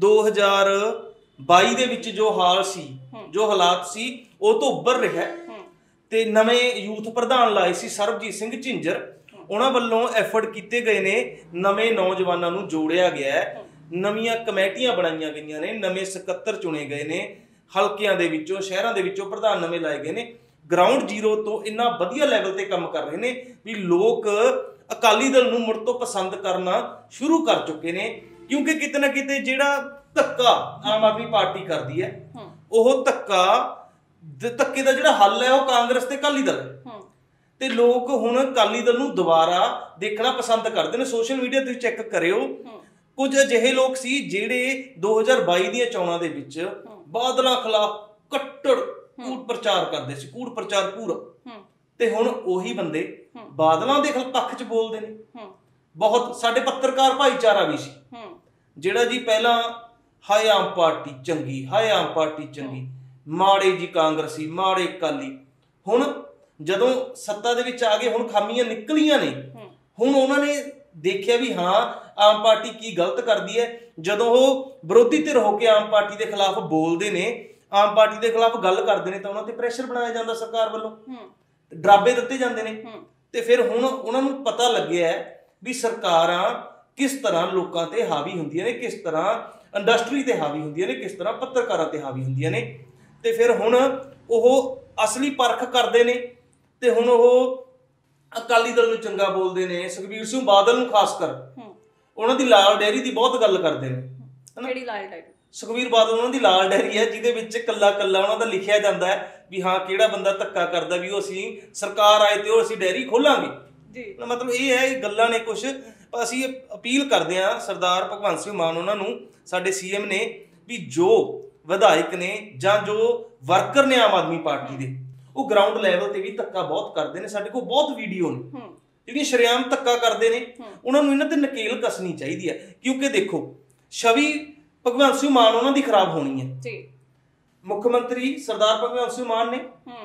2022 ਦੇ ਵਿੱਚ ਜੋ ਹਾਲ ਸੀ, ਜੋ ਹਾਲਾਤ ਸੀ, ਉਹ ਤੋਂ ਉੱਭਰ ਰਿਹਾ ਤੇ ਨਵੇਂ ਯੂਥ ਪ੍ਰਧਾਨ ਲਾਏ ਸੀ ਸਰਬਜੀਤ ਸਿੰਘ ਝਿੰਜਰ, ਉਹਨਾਂ ਵੱਲੋਂ ਐਫਰਟ ਕੀਤੇ ਗਏ ਨੇ, ਨਵੇਂ ਨੌਜਵਾਨਾਂ ਨੂੰ ਜੋੜਿਆ ਗਿਆ ਹੈ, ਨਵੀਆਂ ਕਮੇਟੀਆਂ ਬਣਾਈਆਂ ਗਈਆਂ ਨੇ, ਨਵੇਂ ਸਕੱਤਰ ਚੁਣੇ ਗਏ ਨੇ, ਹਲਕਿਆਂ ਦੇ ਵਿੱਚੋਂ ਸ਼ਹਿਰਾਂ ਦੇ ਵਿੱਚੋਂ ਪ੍ਰਧਾਨ ਨਵੇਂ ਲਾਏ ਗਏ ਨੇ। ਗਰਾਊਂਡ ਜ਼ੀਰੋ ਤੋਂ ਇੰਨਾ ਵਧੀਆ ਲੈਵਲ ਤੇ ਕੰਮ ਕਰ ਰਹੇ ਨੇ ਵੀ ਲੋਕ ਅਕਾਲੀ ਦਲ ਨੂੰ ਮੁੜ ਤੋਂ ਪਸੰਦ ਕਰਨਾ ਸ਼ੁਰੂ ਕਰ ਚੁੱਕੇ ਨੇ, ਕਿਉਂਕਿ ਕਿਤੇ ਨਾ ਕਿਤੇ ਜਿਹੜਾ ਧੱਕਾ ਆਮ ਆਦਮੀ ਪਾਰਟੀ ਕਰਦੀ ਹੈ, ਉਹ ਧੱਕੇ ਦਾ ਜਿਹੜਾ ਹੱਲ ਹੈ ਉਹ ਕਾਂਗਰਸ ਤੇ ਅਕਾਲੀ ਦਲ ਹੈ, ਤੇ ਲੋਕ ਹੁਣ ਅਕਾਲੀ ਦਲ ਨੂੰ ਦੁਬਾਰਾ ਦੇਖਣਾ ਪਸੰਦ ਕਰਦੇ ਨੇ। ਸੋਸ਼ਲ ਮੀਡੀਆ ਤੇ ਚੈੱਕ ਕਰਿਓ, ਕੁਝ ਅਜਿਹੇ ਲੋਕ ਸੀ ਜਿਹੜੇ 2022 ਦੀਆਂ ਚੋਣਾਂ ਦੇ ਵਿੱਚ ਬਾਦਲਾਂ ਖਿਲਾਫ ਕੱਟੜ ਕੂੜ ਪ੍ਰਚਾਰ ਕਰਦੇ ਸੀ, ਕੂੜ ਪ੍ਰਚਾਰ ਪੂਰਾ, ਤੇ ਹੁਣ ਉਹੀ ਬੰਦੇ ਬਾਦਲਾਂ ਦੇ ਪੱਖ 'ਚ ਬੋਲਦੇ ਨੇ। ਬਹੁਤ ਸਾਡੇ ਪੱਤਰਕਾਰ ਭਾਈਚਾਰਾ ਵੀ ਸੀ ਜਿਹੜਾ ਜੀ ਪਹਿਲਾਂ ਹਾਏ ਆਮ ਪਾਰਟੀ ਚੰਗੀ, ਹਾਏ ਆਮ ਪਾਰਟੀ ਚੰਗੀ, ਮਾੜੇ ਜੀ ਕਾਂਗਰਸੀ, ਮਾੜੇ ਅਕਾਲੀ। ਹੁਣ ਜਦੋਂ ਸੱਤਾ ਦੇ ਵਿੱਚ ਆ ਗਏ, ਹੁਣ ਖਾਮੀਆਂ ਨਿਕਲੀਆਂ ਨੇ, ਹੁਣ ਉਹਨਾਂ ਨੇ ਦੇਖਿਆ ਵੀ ਹਾਂ ਆਮ ਪਾਰਟੀ ਕੀ ਗਲਤ ਕਰਦੀ ਹੈ। ਜਦੋਂ ਉਹ ਵਿਰੋਧੀ ਧਿਰ ਹੋ ਕੇ ਆਮ ਪਾਰਟੀ ਦੇ ਖਿਲਾਫ ਬੋਲਦੇ ਨੇ, ਆਮ ਪਾਰਟੀ ਦੇ ਖਿਲਾਫ ਗੱਲ ਕਰਦੇ ਨੇ, ਤਾਂ ਉਹਨਾਂ ਤੇ ਪ੍ਰੈਸ਼ਰ ਬਣਾਇਆ ਜਾਂਦਾ ਸਰਕਾਰ ਵੱਲੋਂ, ਡਰਾਬੇ ਦਿੱਤੇ ਜਾਂਦੇ ਨੇ। ਤੇ ਫਿਰ ਹੁਣ ਉਹਨਾਂ ਨੂੰ ਪਤਾ ਲੱਗਿਆ ਵੀ ਸਰਕਾਰਾਂ ਕਿਸ ਤਰ੍ਹਾਂ ਲੋਕਾਂ ਤੇ ਹਾਵੀ ਹੁੰਦੀਆਂ ਨੇ, ਕਿਸ ਤਰ੍ਹਾਂ ਇੰਡਸਟਰੀ ਤੇ ਹਾਵੀ ਹੁੰਦੀਆਂ ਨੇ, ਕਿਸ ਤਰ੍ਹਾਂ ਪੱਤਰਕਾਰਾਂ ਤੇ ਹਾਵੀ ਹੁੰਦੀਆਂ ਨੇ। ਤੇ ਫਿਰ ਹੁਣ ਉਹ ਅਸਲੀ ਪਰਖ ਕਰਦੇ ਨੇ, ਤੇ ਹੁਣ ਉਹ ਅਕਾਲੀ ਦਲ ਨੂੰ ਚੰਗਾ ਬੋਲਦੇ ਨੇ, ਸੁਖਬੀਰ ਸਿੰਘ ਬਾਦਲ ਨੂੰ ਖਾਸ ਕਰ ਉਹਨਾਂ ਦੀ ਲਾਲ ਡੈਰੀ ਦੀ ਬਹੁਤ ਗੱਲ ਕਰਦੇ ਨੇ। ਕਿਹੜੀ ਲਾਲ ਡੈਰੀ? ਸੁਖਬੀਰ ਬਾਦਲ ਉਹਨਾਂ ਦੀ ਲਾਲ ਡੈਰੀ ਹੈ, ਜਿਹਦੇ ਵਿੱਚ ਕੱਲਾ ਕੱਲਾ ਉਹਨਾਂ ਦਾ ਲਿਖਿਆ ਜਾਂਦਾ ਹੈ ਵੀ ਹਾਂ ਕਿਹੜਾ ਬੰਦਾ ਧੱਕਾ ਕਰਦਾ, ਵੀ ਉਹ ਅਸੀਂ ਸਰਕਾਰ ਆਏ ਤੇ ਉਹ ਅਸੀਂ ਡੈਰੀ ਖੋਲਾਂਗੇ ਜੀ। ਮਤਲਬ ਇਹ ਹੈ, ਇਹ ਗੱਲਾਂ ਨੇ ਕੁਛ। ਅਸੀਂ ਅਪੀਲ ਕਰਦੇ ਹਾਂ ਸਰਦਾਰ ਭਗਵੰਤ ਸਿੰਘ ਮਾਨ ਉਹਨਾਂ ਨੂੰ, ਸਾਡੇ CM ਨੇ, ਵੀ ਜੋ ਵਿਧਾਇਕ ਨੇ ਜਾਂ ਜੋ ਵਰਕਰ ਨੇ ਆਮ ਆਦਮੀ ਪਾਰਟੀ ਦੇ, ਉਹ ਗਰਾਊਂਡ ਲੈਵਲ ਤੇ ਵੀ ਧੱਕਾ ਬਹੁਤ ਕਰਦੇ ਨੇ। ਸਾਡੇ ਕੋਲ ਬਹੁਤ ਵੀਡੀਓ ਨੇ ਜਿਹੜੀਆਂ ਸ਼ਰੇਆਮ ਧੱਕਾ ਕਰਦੇ ਨੇ, ਉਹਨਾਂ ਨੂੰ ਇਹਨਾਂ ਤੇ ਨਕੇਲ ਕੱਸਣੀ ਚਾਹੀਦੀ ਹੈ। ਕਿਉਂਕਿ ਦੇਖੋ, ਛਵੀ ਭਗਵੰਤ ਸਿੰਘ ਮਾਨ ਉਹਨਾਂ ਦੀ ਖਰਾਬ ਹੋਣੀ ਹੈ ਜੀ। ਮੁੱਖ ਮੰਤਰੀ ਸਰਦਾਰ ਭਗਵੰਤ ਸਿੰਘ ਮਾਨ ਨੇ,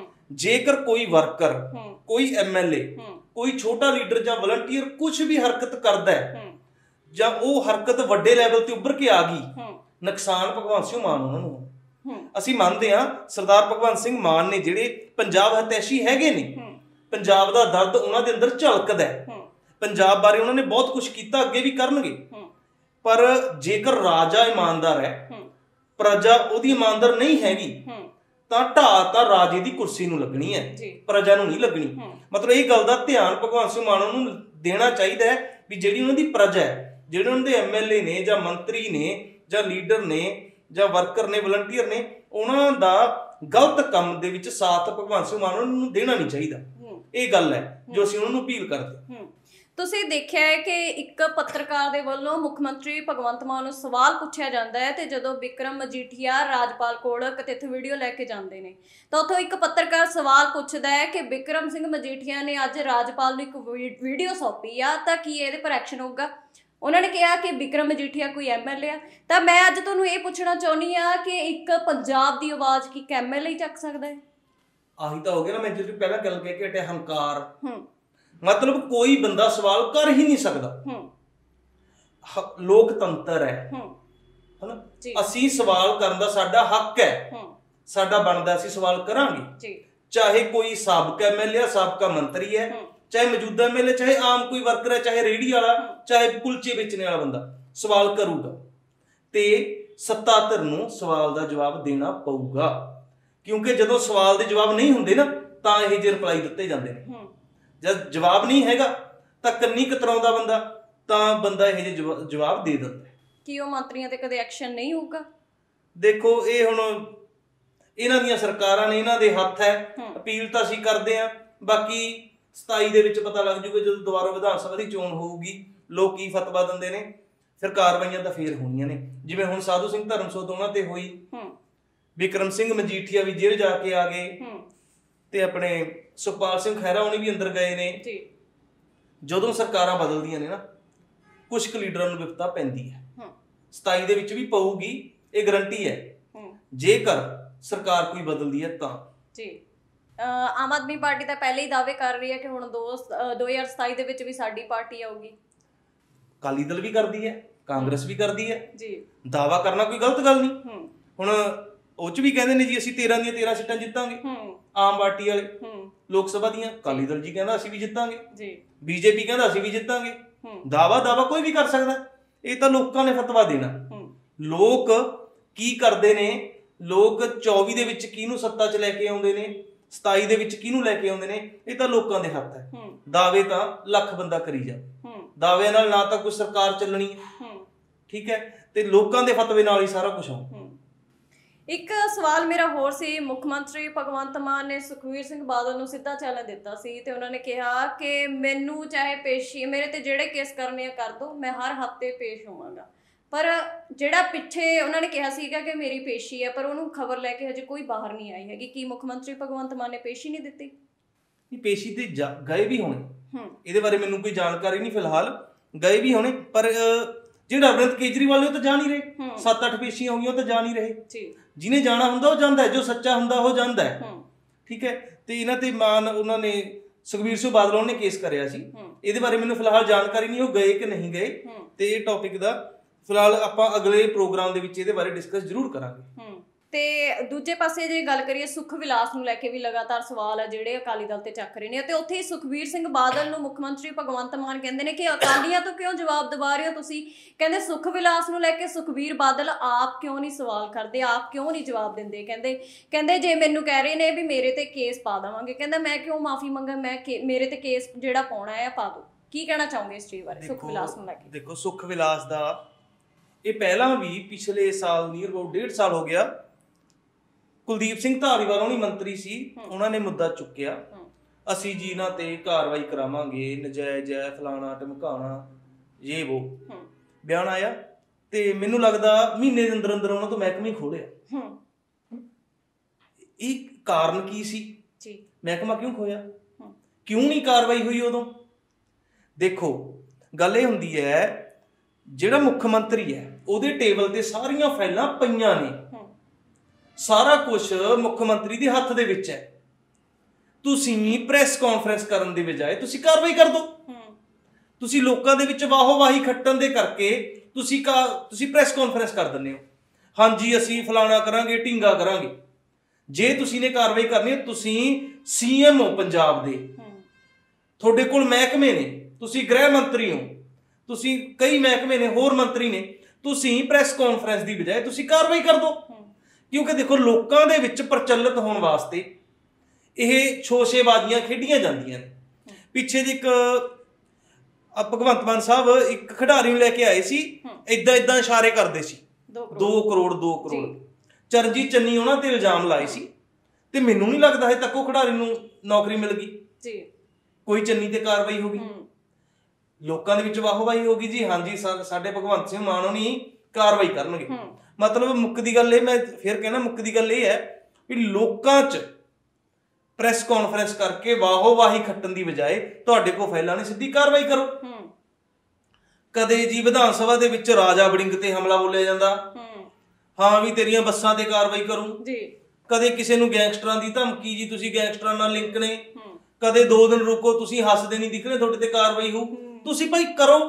ਜੇਕਰ ਕੋਈ ਵਰਕਰ, ਕੋਈ MLA, ਕੋਈ ਛੋਟਾ ਲੀਡਰ ਜਾਂ ਵਲੰਟੀਅਰ ਕੁਝ ਵੀ ਹਰਕਤ ਕਰਦਾ ਹੈ ਜਾਂ ਉਹ ਹਰਕਤ ਵੱਡੇ ਲੈਵਲ ਤੇ ਉੱਭਰ ਕੇ ਆ ਗਈ, ਨੁਕਸਾਨ ਭਗਵੰਤ ਸਿੰਘ ਮਾਨ ਉਹਨਾਂ ਨੂੰ। ਅਸੀਂ ਮੰਨਦੇ ਹਾਂ ਸਰਦਾਰ ਭਗਵੰਤ ਸਿੰਘ ਮਾਨ ਨੇ ਜਿਹੜੇ ਪੰਜਾਬ ਹਿਤੈਸ਼ੀ ਹੈਗੇ ਨੇ, ਪੰਜਾਬ ਦਾ ਦਰਦ ਉਹਨਾਂ ਦੇ ਅੰਦਰ ਝਲਕਦਾ ਹੈ, ਪੰਜਾਬ ਬਾਰੇ ਉਹਨਾਂ ਨੇ ਬਹੁਤ ਕੁਝ ਕੀਤਾ, ਅੱਗੇ ਵੀ ਕਰਨਗੇ। ਪਰ ਜੇਕਰ ਰਾਜਾ ਇਮਾਨਦਾਰ ਹੈ, ਪ੍ਰਜਾ ਉਹਦੀ ਇਮਾਨਦਾਰ ਨਹੀਂ ਹੈਗੀ, ਤਾਂ ਢਾਹ ਤਾਂ ਰਾਜੇ ਦੀ ਕੁਰਸੀ ਨੂੰ ਲੱਗਣੀ ਹੈ, ਪ੍ਰਜਾ ਨੂੰ ਨਹੀਂ ਲੱਗਣੀ। ਮਤਲਬ ਇਹ ਗੱਲ ਦਾ ਧਿਆਨ ਭਗਵੰਤ ਸਿੰਘ ਮਾਨ ਨੂੰ ਦੇਣਾ ਚਾਹੀਦਾ ਹੈ ਵੀ ਜਿਹੜੀ ਉਹਨਾਂ ਦੀ ਪ੍ਰਜਾ ਹੈ, ਜਿਹੜੇ ਉਹਨਾਂ ਦੇ MLA ਨੇ ਜਾਂ ਮੰਤਰੀ ਨੇ ਜਾਂ ਲੀਡਰ ਨੇ ਜਾਂ ਵਰਕਰ ਨੇ, ਵਲੰਟੀਅਰ ਨੇ, ਉਹਨਾਂ ਦਾ ਗਲਤ ਕੰਮ ਦੇ ਵਿੱਚ ਸਾਥ ਭਗਵੰਤ ਸਿੰਘ ਮਾਨ ਨੂੰ ਦੇਣਾ ਨਹੀਂ ਚਾਹੀਦਾ। ਇਹ ਗੱਲ ਹੈ ਜੋ ਅਸੀਂ ਉਹਨਾਂ ਨੂੰ ਅਪੀਲ ਕਰਦੇ। ਤੁਸੀਂ ਦੇਖਿਆ ਹੈ ਕਿ ਇੱਕ ਪੱਤਰਕਾਰ ਦੇ ਵੱਲੋਂ ਮੁੱਖ ਮੰਤਰੀ ਭਗਵੰਤ ਮਾਨ ਨੂੰ ਸਵਾਲ ਪੁੱਛਿਆ ਜਾਂਦਾ ਹੈ, ਤੇ ਜਦੋਂ ਵਿਕਰਮ ਮਜੀਠੀਆ ਰਾਜਪਾਲ ਕੋਲ ਕਥਿਤ ਵੀਡੀਓ ਲੈ ਕੇ ਜਾਂਦੇ ਨੇ, ਤਾਂ ਉੱਥੋਂ ਇੱਕ ਪੱਤਰਕਾਰ ਸਵਾਲ ਪੁੱਛਦਾ ਹੈ ਕਿ ਵਿਕਰਮ ਸਿੰਘ ਮਜੀਠੀਆ ਨੇ ਅੱਜ ਰਾਜਪਾਲ ਨੂੰ ਇੱਕ ਵੀਡੀਓ ਸੌਂਪੀ ਆ, ਤਾਂ ਕੀ ਇਹਦੇ ਪਰ ਐਕਸ਼ਨ ਹੋਊਗਾ? ਉਹਨਾਂ ਨੇ ਕਿਹਾ ਕਿ ਵਿਕਰਮ ਮਜੀਠੀਆ ਕੋਈ MLA ਆ। ਤਾਂ ਮੈਂ ਅੱਜ ਤੁਹਾਨੂੰ ਇਹ ਪੁੱਛਣਾ ਚਾਹੁੰਦੀ ਆ ਕਿ ਇੱਕ ਪੰਜਾਬ ਦੀ ਆਵਾਜ਼ ਕੀ MLA ਚੱਕ ਸਕਦਾ ਹੈ? ਆਹੀ ਤਾਂ ਹੋ ਗਿਆ ਨਾ, ਮੈਂ ਜਿਹੜੀ ਪਹਿਲਾਂ ਗੱਲ ਕਹਿ ਕੇ ਹਟਿਆ, ਹੰਕਾਰ। ਮਤਲਬ ਕੋਈ ਬੰਦਾ ਸਵਾਲ ਕਰ ਹੀ ਨਹੀਂ ਸਕਦਾ। ਲੋਕਤੰਤਰ ਹੈ ਹਨਾ, ਅਸੀਂ ਸਵਾਲ ਕਰਨ ਦਾ ਸਾਡਾ ਹੱਕ ਹੈ, ਸਾਡਾ ਬਣਦਾ, ਅਸੀਂ ਸਵਾਲ ਕਰਾਂਗੇ। ਚਾਹੇ ਕੋਈ ਸਾਬਕਾ MLA, ਸਾਬਕਾ ਮੰਤਰੀ ਹੈ, ਚਾਹੇ ਮੌਜੂਦਾ MLA, ਚਾਹੇ ਆਮ ਕੋਈ ਵਰਕਰ ਹੈ, ਚਾਹੇ ਰੇਹੜੀ ਵਾਲਾ, ਚਾਹੇ ਕੁਲਚੇ ਵੇਚਣੇ ਵਾਲਾ ਬੰਦਾ, ਸਵਾਲ ਕਰੂਗਾ ਤੇ ਸੱਤਾ ਧਿਰ ਨੂੰ ਸਵਾਲ ਦਾ ਜਵਾਬ ਦੇਣਾ ਪਊਗਾ। ਕਿਉਂਕਿ ਜਦੋਂ ਸਵਾਲ ਦੇ ਜਵਾਬ ਨਹੀਂ ਹੁੰਦੇ ਨਾ, ਤਾਂ ਇਹ ਜਿਹੇ ਰਿਪਲਾਈ ਦਿੱਤੇ ਜਾਂਦੇ ਨੇ। ਜਦ ਜਵਾਬ ਨਹੀਂ ਹੈਗਾ ਤਾਂ ਕੰਨੀ ਕਤਰਾਉਂਦਾ ਬੰਦਾ, ਤਾਂ ਬੰਦਾ ਇਹ ਜਿਹੇ ਜਵਾਬ ਦੇ ਦਿੰਦਾ। ਕੀ ਉਹ ਮੰਤਰੀਆਂ ਤੇ ਕਦੇ ਐਕਸ਼ਨ ਨਹੀਂ ਹੋਊਗਾ? ਦੇਖੋ, ਇਹ ਹੁਣ ਇਹਨਾਂ ਦੀਆਂ ਸਰਕਾਰਾਂ ਨੇ, ਇਹਨਾਂ ਦੇ ਹੱਥ ਹੈ। ਅਪੀਲ ਤਾਂ ਅਸੀਂ ਕਰਦੇ ਹਾਂ, ਬਾਕੀ 27 ਦੇ ਵਿੱਚ ਪਤਾ ਲੱਗ ਜੂਗਾ ਜਦੋਂ ਦੁਬਾਰਾ ਵਿਧਾਨ ਸਭਾ ਦੀ ਚੋਣ ਹੋਊਗੀ, ਲੋਕ ਕੀ ਫਤਵਾ ਦਿੰਦੇ ਨੇ। ਫਿਰ ਕਾਰਵਾਈਆਂ ਤਾਂ ਫੇਰ ਹੋਣੀਆਂ ਨੇ। ਜਿਵੇਂ ਹੁਣ ਸਾਧੂ ਸਿੰਘ ਧਰਮਸੋਤ ਉਹਨਾਂ ਤੇ ਹੋਈ, ਵਿਕਰਮ ਸਿੰਘ ਮਜੀਠੀਆ ਵੀ ਜੇਲ੍ਹ ਜਾ ਕੇ ਆ ਗਏ, ਤੇ ਆਪਣੇ ਸੁਖਪਾਲ ਸਿੰਘ ਖਹਿਰਾ ਉਹਨੇ ਵੀ ਅੰਦਰ ਗਏ ਨੇ। ਜਦੋਂ ਸਰਕਾਰਾਂ ਬਦਲਦੀਆਂ ਨੇ ਨਾ, ਕੁਛ ਕੁ ਲੀਡਰਾਂ ਨੂੰ ਵਿਪਤਾ ਪੈਂਦੀ ਹੈ। 27 ਦੇ ਵਿੱਚ ਵੀ ਪਊਗੀ, ਇਹ ਗਰੰਟੀ ਹੈ, ਜੇਕਰ ਸਰਕਾਰ ਕੋਈ ਬਦਲਦੀ ਹੈ ਤਾਂ। ਜੀ ਆਮ ਆਦਮੀ ਪਾਰਟੀ ਤਾਂ ਪਹਿਲੇ ਹੀ ਦਾਅਵੇ ਕਰ ਰਹੀ ਹੈ ਕਿ ਹੁਣ 2027 ਦੇ ਵਿੱਚ ਵੀ ਸਾਡੀ ਪਾਰਟੀ ਆਊਗੀ। ਅਕਾਲੀ ਦਲ ਵੀ ਕਰਦੀ ਹੈ, ਕਾਂਗਰਸ ਵੀ ਕਰਦੀ ਹੈ ਜੀ। ਦਾਅਵਾ ਕਰਨਾ ਕੋਈ ਗਲਤ ਗੱਲ ਨਹੀਂ। ਹੁਣ ਉਹ ਚ ਵੀ ਕਹਿੰਦੇ ਨੇ ਜੀ ਅਸੀਂ 13 ਦੀਆਂ 13 ਸੀਟਾਂ ਜਿੱਤਾਂਗੇ, ਆਮ ਪਾਰਟੀ ਵਾਲੇ ਲੋਕ ਸਭਾ ਦੀਆਂ। ਅਕਾਲੀ ਦਲ ਜੀ ਕਹਿੰਦਾ ਅਸੀਂ ਵੀ ਜਿੱਤਾਂਗੇ ਜੀ, ਬੀਜੇਪੀ ਕਹਿੰਦਾ ਅਸੀਂ ਵੀ ਜਿੱਤਾਂਗੇ। ਦਾਅਵਾ ਕੋਈ ਵੀ ਕਰ ਸਕਦਾ, ਇਹ ਤਾਂ ਲੋਕਾਂ ਨੇ ਫਤਵਾ ਦੇਣਾ। ਲੋਕ ਕੀ ਕਰਦੇ ਨੇ, ਲੋਕ 24 ਦੇ ਵਿੱਚ ਕਿਹਨੂੰ ਸੱਤਾ 'ਚ ਲੈ ਕੇ ਆਉਂਦੇ ਨੇ, 27 ਦੇ ਵਿੱਚ ਕਿਹਨੂੰ ਲੈ ਕੇ ਆਉਂਦੇ ਨੇ, ਇਹ ਤਾਂ ਲੋਕਾਂ ਦੇ ਹੱਥ ਹੈ। ਦਾਅਵੇ ਤਾਂ ਲੱਖ ਬੰਦਾ ਕਰੀ ਜਾ, ਦਾਅਵਿਆਂ ਨਾਲ ਨਾ ਤਾਂ ਕੋਈ ਸਰਕਾਰ ਚੱਲਣੀ ਹੈ, ਠੀਕ ਹੈ, ਤੇ ਲੋਕਾਂ ਦੇ ਫਤਵੇ ਨਾਲ ਹੀ ਸਾਰਾ ਕੁਝ ਆ। ਇੱਕ ਸਵਾਲ ਮੇਰਾ ਹੋਰ ਸੀ, ਮੁੱਖ ਮੰਤਰੀ ਭਗਵੰਤ ਮਾਨ ਨੇ ਸੁਖਬੀਰ ਸਿੰਘ ਬਾਦਲ ਨੂੰ ਸਿੱਧਾ ਚੈਲੰਜ ਦਿੱਤਾ ਸੀ ਤੇ ਉਹਨਾਂ ਨੇ ਕਿਹਾ ਕਿ ਮੈਨੂੰ ਚਾਹੇ ਪੇਸ਼ੀ ਮੇਰੇ ਤੇ ਜਿਹੜੇ ਕੇਸ ਕਰਨੇ ਆ ਕਰ ਦੋ, ਮੈਂ ਹਰ ਹਫ਼ਤੇ ਪੇਸ਼ ਹੋਵਾਂਗਾ। ਪਰ ਜਿਹੜਾ ਪਿੱਛੇ ਉਹਨਾਂ ਨੇ ਕਿਹਾ ਸੀਗਾ ਕਿ ਮੇਰੀ ਪੇਸ਼ੀ ਹੈ, ਪਰ ਉਹਨੂੰ ਖਬਰ ਲੈ ਕੇ ਹਜੇ ਕੋਈ ਬਾਹਰ ਨਹੀਂ ਆਈ ਹੈਗੀ। ਕੀ ਮੁੱਖ ਮੰਤਰੀ ਭਗਵੰਤ ਮਾਨ ਨੇ ਪੇਸ਼ੀ ਨਹੀਂ ਦਿੱਤੀ? ਪੇਸ਼ੀ ਤੇ ਗਏ ਵੀ ਹੋਣੇ, ਇਹਦੇ ਬਾਰੇ ਮੈਨੂੰ ਕੋਈ ਜਾਣਕਾਰੀ ਨਹੀਂ ਫਿਲਹਾਲ, ਗਏ ਵੀ ਹੋਣੇ। ਪਰ ਜਿਹੜਾ ਅਰਵਿੰਦ ਕੇਜਰੀਵਾਲ ਨੇ ਉਹ ਤਾਂ ਜਾ ਨਹੀਂ ਰਹੇ, 7-8 ਪੇਸ਼ੀਆਂ ਹੋ ਗਈਆਂ, ਉਹ ਤਾਂ ਜਾ ਨਹੀਂ ਰਹੇ। ਜਿਹਨੇ ਜਾਣਾ ਹੁੰਦਾ ਉਹ ਜਾਂਦਾ ਹੈ, ਜੋ ਸੱਚਾ ਹੁੰਦਾ ਉਹ ਜਾਂਦਾ ਹੈ, ਠੀਕ ਹੈ। ਤੇ ਇਹਨਾਂ ਤੇ ਮਾਨ ਉਹਨਾਂ ਨੇ ਸੁਖਬੀਰ ਸਿੰਘ ਬਾਦਲ ਨੇ ਕੇਸ ਕਰਿਆ ਸੀ, ਇਹਦੇ ਬਾਰੇ ਮੈਨੂੰ ਫਿਲਹਾਲ ਜਾਣਕਾਰੀ ਨਹੀਂ ਉਹ ਗਏ ਕਿ ਨਹੀਂ ਗਏ, ਤੇ ਇਹ ਟੌਪਿਕ ਦਾ ਫਿਲਹਾਲ ਆਪਾਂ ਅਗਲੇ ਪ੍ਰੋਗਰਾਮ ਦੇ ਵਿੱਚ ਇਹਦੇ ਬਾਰੇ ਡਿਸਕਸ ਜ਼ਰੂਰ ਕਰਾਂਗੇ। ਤੇ ਦੂਜੇ ਪਾਸੇ ਜੇ ਗੱਲ ਕਰੀਏ ਸੁਖ ਵਿਲਾਸ ਨੂੰ ਲੈ ਕੇ ਵੀ ਲਗਾਤਾਰ ਸਵਾਲ ਆ ਜਿਹੜੇ ਅਕਾਲੀ ਦਲ ਤੇ ਚੱਕ ਰਹੇ ਨੇ, ਤੇ ਉੱਥੇ ਹੀ ਸੁਖਬੀਰ ਸਿੰਘ ਬਾਦਲ ਨੂੰ ਮੁੱਖ ਮੰਤਰੀ ਭਗਵੰਤ ਮਾਨ ਕਹਿੰਦੇ ਨੇ ਕਿ ਅਕਾਲੀਆਂ ਤੋਂ ਕਿਉਂ ਜਵਾਬ ਦਿਵਾ ਰਹੇ ਹੋ ਤੁਸੀਂ। ਕਹਿੰਦੇ ਸੁਖ ਵਿਲਾਸ ਨੂੰ ਲੈ ਕੇ ਸੁਖਬੀਰ ਬਾਦਲ ਆਪ ਕਿਉਂ ਨਹੀਂ ਸਵਾਲ ਕਰਦੇ, ਆਪ ਕਿਉਂ ਨਹੀਂ ਜਵਾਬ ਦਿੰਦੇ। ਕਹਿੰਦੇ ਜੇ ਮੈਨੂੰ ਕਹਿ ਰਹੇ ਨੇ ਵੀ ਮੇਰੇ ਤੇ ਕੇਸ ਪਾ ਦੇਵਾਂਗੇ, ਕਹਿੰਦਾ ਮੈਂ ਕਿਉਂ ਮਾਫੀ ਮੰਗਾ, ਮੇਰੇ ਤੇ ਕੇਸ ਜਿਹੜਾ ਪਾਉਣਾ ਹੈ ਪਾ ਦੋ। ਕੀ ਕਹਿਣਾ ਚਾਹੋਗੇ ਇਸ ਚੀਜ਼ ਬਾਰੇ ਸੁਖ ਵਿਲਾਸ ਨੂੰ ਲੈ ਕੇ? ਦੇਖੋ ਸੁਖ ਵਿਲਾਸ ਦਾ ਇਹ ਪਹਿਲਾਂ ਵੀ ਪਿਛਲੇ ਸਾਲ ਨੀਅਰ ਅਬਾਊਟ 1.5 ਸਾਲ ਹੋ ਗਿਆ, ਕੁਲਦੀਪ ਸਿੰਘ ਧਾਲੀਵਾਲ ਉਹਨੀ ਮੰਤਰੀ ਸੀ, ਉਹਨਾਂ ਨੇ ਮੁੱਦਾ ਚੁੱਕਿਆ, ਅਸੀਂ ਜੀ ਇਹਨਾਂ ਤੇ ਕਾਰਵਾਈ ਕਰਾਵਾਂਗੇ, ਨਜਾਇਜ਼ ਹੈ, ਫਲਾਣਾ ਢਮਕਾਣਾ, ਇਹ ਵੋ ਬਿਆਨ ਆਇਆ। ਤੇ ਮੈਨੂੰ ਲੱਗਦਾ ਮਹੀਨੇ ਦੇ ਅੰਦਰ ਅੰਦਰ ਉਹਨਾਂ ਤੋਂ ਮਹਿਕਮਾ ਹੀ ਖੋਲਿਆ। ਇਹ ਕਾਰਨ ਕੀ ਸੀ? ਮਹਿਕਮਾ ਕਿਉਂ ਖੋਇਆ, ਕਿਉਂ ਨਹੀਂ ਕਾਰਵਾਈ ਹੋਈ ਉਦੋਂ? ਦੇਖੋ ਗੱਲ ਇਹ ਹੁੰਦੀ ਹੈ, ਜਿਹੜਾ ਮੁੱਖ ਮੰਤਰੀ ਹੈ ਉਹਦੇ ਟੇਬਲ ਤੇ ਸਾਰੀਆਂ ਫਾਈਲਾਂ ਪਈਆਂ ਨੇ, ਸਾਰਾ ਕੁਝ ਮੁੱਖ ਮੰਤਰੀ ਦੇ ਹੱਥ ਦੇ ਵਿੱਚ ਹੈ। ਤੁਸੀਂ ਪ੍ਰੈਸ ਕਾਨਫਰੰਸ ਕਰਨ ਦੀ ਬਜਾਏ ਤੁਸੀਂ ਕਾਰਵਾਈ ਕਰ ਦਿਓ। ਤੁਸੀਂ ਲੋਕਾਂ ਦੇ ਵਿੱਚ ਵਾਹੋ-ਵਾਹੀ ਖੱਟਣ ਦੇ ਕਰਕੇ ਤੁਸੀਂ ਪ੍ਰੈਸ ਕਾਨਫਰੰਸ ਕਰ ਦਿੰਦੇ ਹੋ, ਹਾਂਜੀ ਅਸੀਂ ਫਲਾਣਾ ਕਰਾਂਗੇ, ਢੀਂਗਾ ਕਰਾਂਗੇ। ਜੇ ਤੁਸੀਂ ਨੇ ਕਾਰਵਾਈ ਕਰਨੀ ਹੈ, ਤੁਸੀਂ ਸੀਐਮ ਹੋ ਪੰਜਾਬ ਦੇ, ਤੁਹਾਡੇ ਕੋਲ ਮਹਿਕਮੇ ਨੇ, ਤੁਸੀਂ ਗ੍ਰਹਿ ਮੰਤਰੀ ਹੋ, ਤੁਸੀਂ ਕਈ ਮਹਿਕਮੇ ਨੇ, ਹੋਰ ਮੰਤਰੀ ਨੇ, ਤੁਸੀਂ ਪ੍ਰੈਸ ਕਾਨਫਰੰਸ ਦੀ ਬਜਾਏ ਤੁਸੀਂ ਕਾਰਵਾਈ ਕਰ ਦਿਓ। ਕਿਉਂਕਿ ਦੇਖੋ ਲੋਕਾਂ ਦੇ ਵਿੱਚ ਪ੍ਰਚਲਿਤ ਹੋਣ ਵਾਸਤੇ ਇਹ ਸ਼ੋਸ਼ੇਬਾਜ਼ੀਆਂ ਖੇਡੀਆਂ ਜਾਂਦੀਆਂ ਨੇ। ਪਿੱਛੇ ਜਿਹੇ ਇੱਕ ਭਗਵੰਤ ਮਾਨ ਸਾਹਿਬ ਇੱਕ ਖਿਡਾਰੀ ਨੂੰ ਲੈ ਕੇ ਆਏ ਸੀ, ਏਦਾਂ ਇਸ਼ਾਰੇ ਕਰਦੇ ਸੀ 2 ਕਰੋੜ। ਚਰਨਜੀਤ ਚੰਨੀ ਉਹਨਾਂ ਤੇ ਇਲਜ਼ਾਮ ਲਾਏ ਸੀ, ਤੇ ਮੈਨੂੰ ਨਹੀਂ ਲੱਗਦਾ ਹਜੇ ਤੱਕ ਉਹ ਖਿਡਾਰੀ ਨੂੰ ਨੌਕਰੀ ਮਿਲ ਗਈ, ਕੋਈ ਚੰਨੀ ਤੇ ਕਾਰਵਾਈ ਹੋ ਗਈ, ਲੋਕਾਂ ਦੇ ਵਿੱਚ ਵਾਹੋ-ਵਾਹੀ ਹੋ ਗਈ ਜੀ, ਹਾਂਜੀ ਸਾਡੇ ਭਗਵੰਤ ਸਿੰਘ ਮਾਨ ਹੋਣੀ ਕਾਰਵਾਈ ਕਰਨਗੇ। ਮਤਲਬ ਮੁੱਕਦੀ ਗੱਲ ਇਹ, ਮੈਂ ਫਿਰ ਕਹਿਣਾ ਮੁੱਕਦੀ ਗੱਲ ਇਹ ਹੈ ਵੀ ਲੋਕਾਂ 'ਚ ਪ੍ਰੈਸ ਕਾਨਫਰੰਸ ਕਰਕੇ ਵਾਹੋ-ਵਾਹੀ ਖੱਟਣ ਦੀ ਬਜਾਏ ਤੁਹਾਡੇ ਕੋਲ ਫਾਈਲਾਂ ਨੇ, ਸਿੱਧੀ ਕਾਰਵਾਈ ਕਰੋ। ਕਦੇ ਜੀ ਵਿਧਾਨ ਸਭਾ ਦੇ ਵਿੱਚ ਰਾਜਾ ਵੜਿੰਗ ਤੇ ਹਮਲਾ ਬੋਲਿਆ ਜਾਂਦਾ, ਹਾਂ ਵੀ ਤੇਰੀਆਂ ਬੱਸਾਂ ਤੇ ਕਾਰਵਾਈ ਕਰੂੰ। ਕਦੇ ਕਿਸੇ ਨੂੰ ਗੈਂਗਸਟਰਾਂ ਦੀ ਧਮਕੀ, ਜੀ ਤੁਸੀਂ ਗੈਂਗਸਟਰਾਂ ਨਾਲ ਲਿੰਕ ਨੇ, ਕਦੇ 2 ਦਿਨ ਰੁਕੋ, ਤੁਸੀਂ ਹੱਸਦੇ ਨਹੀਂ ਦਿਖ ਰਹੇ, ਤੁਹਾਡੇ ਤੇ ਕਾਰਵਾਈ ਹੋਊ। ਤੁਸੀਂ ਭਾਈ ਕਰੋ।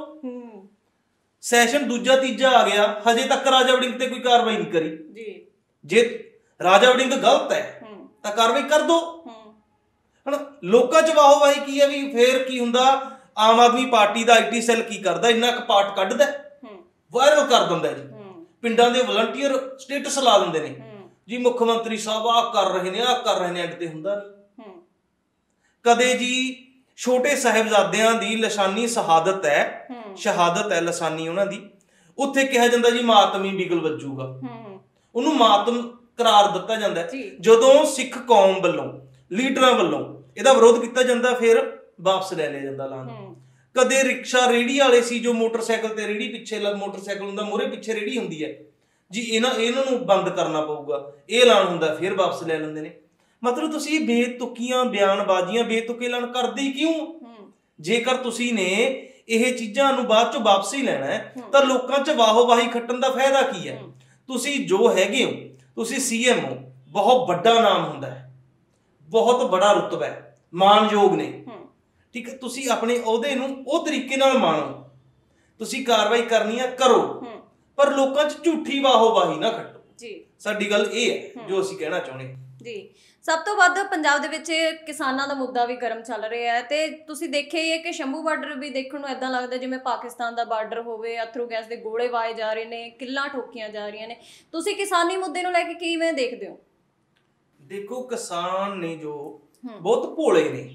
ਸੈਸ਼ਨ ਦੂਜਾ ਤੀਜਾ ਆ ਗਿਆ, ਹਜੇ ਤੱਕ ਰਾਜਾ ਵੜਿੰਗ ਤੇ ਕੋਈ ਕਾਰਵਾਈ ਨਹੀਂ ਕਰੀ। ਜੇ ਰਾਜਾ ਵੜਿੰਗ ਗਲਤ ਹੈ ਤਾਂ ਕਾਰਵਾਈ ਕਰ ਦੋ। ਹੁਣ ਲੋਕਾਂ 'ਚ ਵਾਹੋ-ਵਾਹੀ ਕੀ ਹੈ ਵੀ ਫੇਰ ਕੀ ਹੁੰਦਾ, ਆਮ ਆਦਮੀ ਪਾਰਟੀ ਦਾ IT ਸੈੱਲ ਕੀ ਕਰਦਾ, ਇੰਨਾ ਕੁ ਪਾਰਟ ਕੱਢਦਾ, ਵਾਇਰਲ ਕਰ ਦਿੰਦਾ ਜੀ, ਪਿੰਡਾਂ ਦੇ ਵਲੰਟੀਅਰ ਸਟੇਟਸ ਲਾ ਦਿੰਦੇ ਨੇ ਜੀ ਮੁੱਖ ਮੰਤਰੀ ਸਾਹਿਬ ਆਹ ਕਰ ਰਹੇ ਨੇ, ਆਹ ਕਰ ਰਹੇ ਨੇ, ਐਂਡ ਤੇ ਹੁੰਦਾ ਨਹੀਂ। ਕਦੇ ਜੀ ਛੋਟੇ ਸਾਹਿਬਜ਼ਾਦਿਆਂ ਦੀ ਲਸਾਨੀ ਸ਼ਹਾਦਤ ਹੈ ਲਸਾਨੀ ਉਹਨਾਂ ਦੀ, ਉੱਥੇ ਕਿਹਾ ਜਾਂਦਾ ਜੀ ਮਾਤਮੀ ਬਿਗਲ ਵੱਜੂਗਾ, ਉਹਨੂੰ ਮਾਤਮ ਕਰਾਰ ਦਿੱਤਾ ਜਾਂਦਾ। ਜਦੋਂ ਸਿੱਖ ਕੌਮ ਵੱਲੋਂ, ਲੀਡਰਾਂ ਵੱਲੋਂ ਇਹਦਾ ਵਿਰੋਧ ਕੀਤਾ ਜਾਂਦਾ, ਫਿਰ ਵਾਪਸ ਲੈ ਲਿਆ ਜਾਂਦਾ ਐਲਾਨ। ਕਦੇ ਰਿਕਸ਼ਾ ਰੇਹੜੀ ਵਾਲੇ ਸੀ ਜੋ ਮੋਟਰਸਾਈਕਲ ਤੇ ਰੇਹੜੀ ਪਿੱਛੇ ਮੋਟਰਸਾਈਕਲ ਹੁੰਦਾ, ਮੂਹਰੇ ਪਿੱਛੇ ਰੇਹੜੀ ਹੁੰਦੀ ਹੈ ਜੀ, ਇਹਨਾਂ ਨੂੰ ਬੰਦ ਕਰਨਾ ਪਊਗਾ, ਇਹ ਐਲਾਨ ਹੁੰਦਾ, ਫਿਰ ਵਾਪਸ ਲੈ ਲੈਂਦੇ ਨੇ। ਮਤਲਬ ਤੁਸੀਂ ਬੇਤੁਕੀਆਂ ਬਿਆਨਬਾਜ਼ੀਆਂ, ਬੇਤੁਕੇ ਐਲਾਨ ਕਰਦੇ ਹੀ ਕਿਉਂ? ਜੇਕਰ ਤੁਸੀਂ ਨੇ ਇਹ ਚੀਜ਼ਾਂ ਨੂੰ ਬਾਅਦ ਚੋਂ ਵਾਪਸ ਹੀ ਲੈਣਾ ਹੈ ਤਾਂ ਲੋਕਾਂ 'ਚ ਵਾਹੋ-ਵਾਹੀ ਖੱਟਣ ਦਾ ਫਾਇਦਾ ਕੀ ਹੈ? ਤੁਸੀਂ ਜੋ ਹੈਗੇ ਹੋ, ਤੁਸੀਂ CM ਹੋ, ਬਹੁਤ ਵੱਡਾ ਨਾਮ ਹੁੰਦਾ ਹੈ, ਬਹੁਤ ਬੜਾ ਰੁਤਬਾ ਹੈ, ਮਾਣਯੋਗ ਨੇ, ਠੀਕ ਹੈ। ਤੁਸੀਂ ਆਪਣੇ ਅਹੁਦੇ ਨੂੰ ਉਹ ਤਰੀਕੇ ਨਾਲ ਮਾਣੋ, ਤੁਸੀਂ ਕਾਰਵਾਈ ਕਰਨੀ ਆ ਕਰੋ, ਪਰ ਲੋਕਾਂ 'ਚ ਝੂਠੀ ਵਾਹੋ-ਵਾਹੀ ਨਾ ਖੱਟੋ ਜੀ। ਸਾਡੀ ਗੱਲ ਇਹ ਹੈ ਜੋ ਅਸੀਂ ਕਹਿਣਾ ਚਾਹੁੰਦੇ ਜੀ। ਸਭ ਤੋਂ ਵੱਧ ਪੰਜਾਬ ਦੇ ਵਿੱਚ ਕਿਸਾਨਾਂ ਦਾ ਮੁੱਦਾ ਵੀ ਗਰਮ ਚੱਲ ਰਿਹਾ ਹੈ ਤੇ ਤੁਸੀਂ ਦੇਖਿਆ ਹੀ ਹੈ ਕਿ ਸ਼ੰਭੂ ਬਾਰਡਰ ਵੀ ਦੇਖਣ ਨੂੰ ਇਦਾਂ ਲੱਗਦਾ ਜਿਵੇਂ ਪਾਕਿਸਤਾਨ ਦਾ ਬਾਰਡਰ ਹੋਵੇ, ਅਥਰੂ ਗੈਸ ਦੇ ਗੋਲੇ ਵਾਏ ਜਾ ਰਹੇ ਨੇ, ਕਿੱਲਾਂ ਠੋਕੀਆਂ ਜਾ ਰਹੀਆਂ ਨੇ। ਤੁਸੀਂ ਕਿਸਾਨੀ ਮੁੱਦੇ ਨੂੰ ਲੈ ਕੇ ਕਿਵੇਂ ਦੇਖਦੇ ਹੋ? ਦੇਖੋ, ਕਿਸਾਨ ਨੇ ਜੋ ਬਹੁਤ ਭੋਲੇ ਨੇ,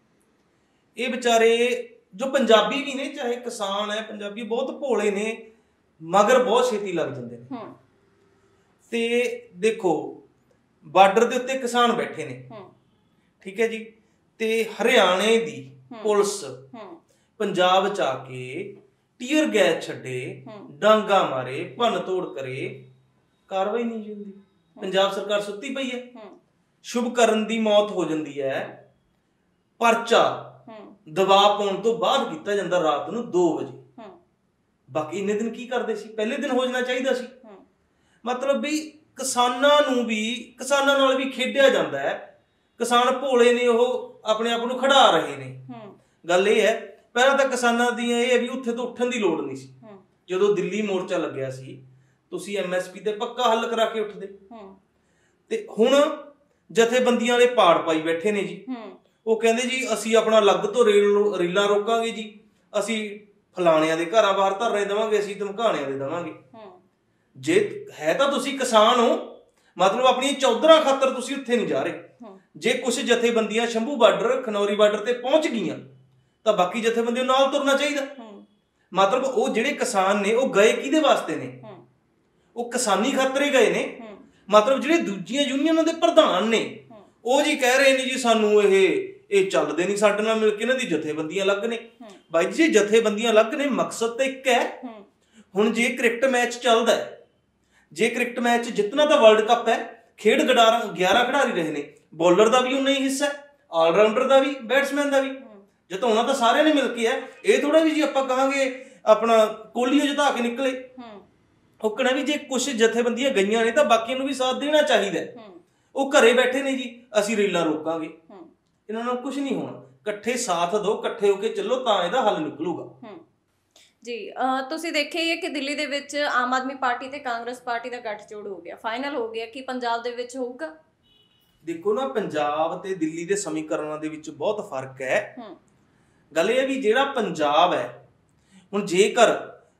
ਇਹ ਵਿਚਾਰੇ ਜੋ ਪੰਜਾਬੀ ਵੀ ਨੇ, ਚਾਹੇ ਕਿਸਾਨ ਹੈ ਪੰਜਾਬੀ, ਬਹੁਤ ਭੋਲੇ ਨੇ, ਮਗਰ ਬਹੁਤ ਛੇਤੀ ਲੱਗ ਜਾਂਦੇ ਨੇ। ਤੇ ਦੇਖੋ, ਬਾਰਡਰ ਦੇ ਉੱਤੇ ਕਿਸਾਨ ਬੈਠੇ ਨੇ, ਠੀਕ ਹੈ ਜੀ, ਤੇ ਹਰਿਆਣੇ ਦੀ ਪੁਲਿਸ ਪੰਜਾਬ 'ਚ ਆ ਕੇ ਟੀਅਰ ਗੈਸ ਛੱਡੇ, ਡਾਂਗਾ ਮਾਰੇ, ਭੰਨ ਤੋੜ ਕਰੇ, ਕਾਰਵਾਈ ਨਹੀਂ ਹੁੰਦੀ। ਪੰਜਾਬ ਸਰਕਾਰ ਸੁੱਤੀ ਪਈ ਹੈ। ਸ਼ੁਭਕਰਨ ਦੀ ਮੌਤ ਹੋ ਜਾਂਦੀ ਹੈ, ਪਰਚਾ ਦਬਾਅ ਪਾਉਣ ਤੋਂ ਬਾਅਦ ਕੀਤਾ ਜਾਂਦਾ ਰਾਤ ਨੂੰ 2 ਵਜੇ। ਬਾਕੀ ਇੰਨੇ ਦਿਨ ਕੀ ਕਰਦੇ ਸੀ? ਪਹਿਲੇ ਦਿਨ ਹੋ ਜਾਣਾ ਚਾਹੀਦਾ ਸੀ। ਮਤਲਬ ਵੀ ਕਿਸਾਨਾਂ ਨਾਲ ਵੀ ਖੇਡਿਆ ਜਾਂਦਾ ਹੈ। ਕਿਸਾਨ ਭੋਲੇ ਨੇ, ਉਹ ਆਪਣੇ ਆਪ ਨੂੰ ਖੜਾ ਰਹੇ ਨੇ। ਗੱਲ ਇਹ ਹੈ, ਪਹਿਲਾਂ ਤਾਂ ਕਿਸਾਨਾਂ ਦੀਆਂ ਇਹ ਹੈ ਵੀ ਉੱਥੇ ਤੋਂ ਉੱਠਣ ਦੀ ਲੋੜ ਨਹੀਂ ਸੀ। ਜਦੋਂ ਦਿੱਲੀ ਮੋਰਚਾ ਲੱਗਿਆ ਸੀ, ਤੁਸੀਂ MSP ਤੇ ਪੱਕਾ ਹੱਲ ਕਰਾ ਕੇ ਉੱਠਦੇ। ਤੇ ਹੁਣ ਜਥੇਬੰਦੀਆਂ ਵਾਲੇ ਪਾੜ ਪਾਈ ਬੈਠੇ ਨੇ ਜੀ। ਉਹ ਕਹਿੰਦੇ ਜੀ ਅਸੀਂ ਆਪਣਾ ਅਲੱਗ ਤੋਂ ਰੀਲਾਂ ਰੋਕਾਂਗੇ ਜੀ, ਅਸੀਂ ਫਲਾਣਿਆਂ ਦੇ ਘਰਾਂ ਬਾਹਰ ਧਰਨੇ ਦੇਵਾਂਗੇ, ਅਸੀਂ ਧਮਕਾਣਿਆਂ ਦੇ ਦੇਵਾਂਗੇ। ਜੇ ਹੈ ਤਾਂ ਤੁਸੀਂ ਕਿਸਾਨ ਹੋ, ਮਤਲਬ ਆਪਣੀਆਂ ਚੌਧਰਾਂ ਖਾਤਰ ਤੁਸੀਂ ਉੱਥੇ ਨਹੀਂ ਜਾ ਰਹੇ। ਜੇ ਕੁਝ ਜਥੇਬੰਦੀਆਂ ਸ਼ੰਭੂ ਬਾਰਡਰ, ਖਨੌਰੀ ਬਾਰਡਰ ਤੇ ਪਹੁੰਚ ਗਈਆਂ ਤਾਂ ਬਾਕੀ ਜਥੇਬੰਦੀਆਂ ਨਾਲ ਤੁਰਨਾ ਚਾਹੀਦਾ। ਮਤਲਬ ਉਹ ਜਿਹੜੇ ਕਿਸਾਨ ਨੇ ਉਹ ਗਏ ਕਿਹਦੇ ਵਾਸਤੇ ਨੇ? ਉਹ ਕਿਸਾਨੀ ਖਾਤਰ ਹੀ ਗਏ ਨੇ। ਮਤਲਬ ਜਿਹੜੇ ਦੂਜੀਆਂ ਯੂਨੀਅਨਾਂ ਦੇ ਪ੍ਰਧਾਨ ਨੇ ਉਹ ਜੀ ਕਹਿ ਰਹੇ ਨੇ ਜੀ ਸਾਨੂੰ ਇਹ ਚੱਲਦੇ ਨਹੀਂ ਸਾਡੇ ਨਾਲ ਮਿਲ ਕੇ, ਇਹਨਾਂ ਦੀ ਜਥੇਬੰਦੀਆਂ ਅਲੱਗ ਨੇ। ਬਾਈ ਜੀ, ਜਥੇਬੰਦੀਆਂ ਅਲੱਗ ਨੇ, ਮਕਸਦ ਤਾਂ ਇੱਕ ਹੈ। ਹੁਣ ਜੇ ਕ੍ਰਿਕਟ ਮੈਚ ਚੱਲਦਾ ਹੈ, ਜੇ ਕ੍ਰਿਕਟ ਮੈਚ ਜਿੱਤਣਾ ਤਾਂ ਵਰਲਡ ਕੱਪ ਹੈ, ਖੇਡ 11 ਖਿਡਾਰੀ ਰਹੇ ਨੇ, ਬੋਲਰ ਦਾ ਵੀ ਉਨਾ ਹੀ ਹਿੱਸਾ, ਆਲਰਾਊਂਡਰ ਦਾ ਵੀ, ਬੈਟਸਮੈਨ ਦਾ ਵੀ। ਜਿਤਾਉਣਾ ਤਾਂ ਸਾਰਿਆਂ ਨੇ ਮਿਲ ਕੇ ਹੈ। ਇਹ ਥੋੜਾ ਵੀ ਜੀ ਆਪਾਂ ਕਹਾਂਗੇ ਆਪਣਾ ਕੋਹਲੀ ਜਿਤਾ ਕੇ ਨਿਕਲੇ। ਉਹ ਕਹਿਣਾ ਵੀ ਜੇ ਕੁਛ ਜਥੇਬੰਦੀਆਂ ਗਈਆਂ ਨੇ ਤਾਂ ਬਾਕੀਆਂ ਨੂੰ ਵੀ ਸਾਥ ਦੇਣਾ ਚਾਹੀਦਾ। ਉਹ ਘਰੇ ਬੈਠੇ ਨੇ ਜੀ, ਅਸੀਂ ਰੀਲਾਂ ਰੋਕਾਂਗੇ, ਇਹਨਾਂ ਨਾਲ ਕੁਝ ਨਹੀਂ ਹੋਣਾ। ਇਕੱਠੇ ਸਾਥ ਦਿਓ, ਇਕੱਠੇ ਹੋ ਕੇ ਚੱਲੋ, ਤਾਂ ਇਹਦਾ ਹੱਲ ਨਿਕਲੂਗਾ ਜੀ। ਤੁਸੀਂ ਦੇਖਿਆ ਹੀ ਹੈ ਕਿ ਦਿੱਲੀ ਦੇ ਵਿੱਚ ਆਮ ਆਦਮੀ ਪਾਰਟੀ ਤੇ ਕਾਂਗਰਸ ਪਾਰਟੀ ਦਾ ਗੱਠਜੋੜ ਹੋ ਗਿਆ, ਫਾਈਨਲ ਹੋ ਗਿਆ। ਕੀ ਪੰਜਾਬ ਦੇ ਵਿੱਚ ਹੋਊਗਾ? ਦੇਖੋ ਨਾ, ਪੰਜਾਬ ਤੇ ਦਿੱਲੀ ਦੇ ਸਮੀਕਰਨਾਂ ਦੇ ਵਿੱਚ ਬਹੁਤ ਫਰਕ ਹੈ। ਗੱਲ ਇਹ ਹੈ ਵੀ ਜਿਹੜਾ ਪੰਜਾਬ ਹੈ, ਹੁਣ ਜੇਕਰ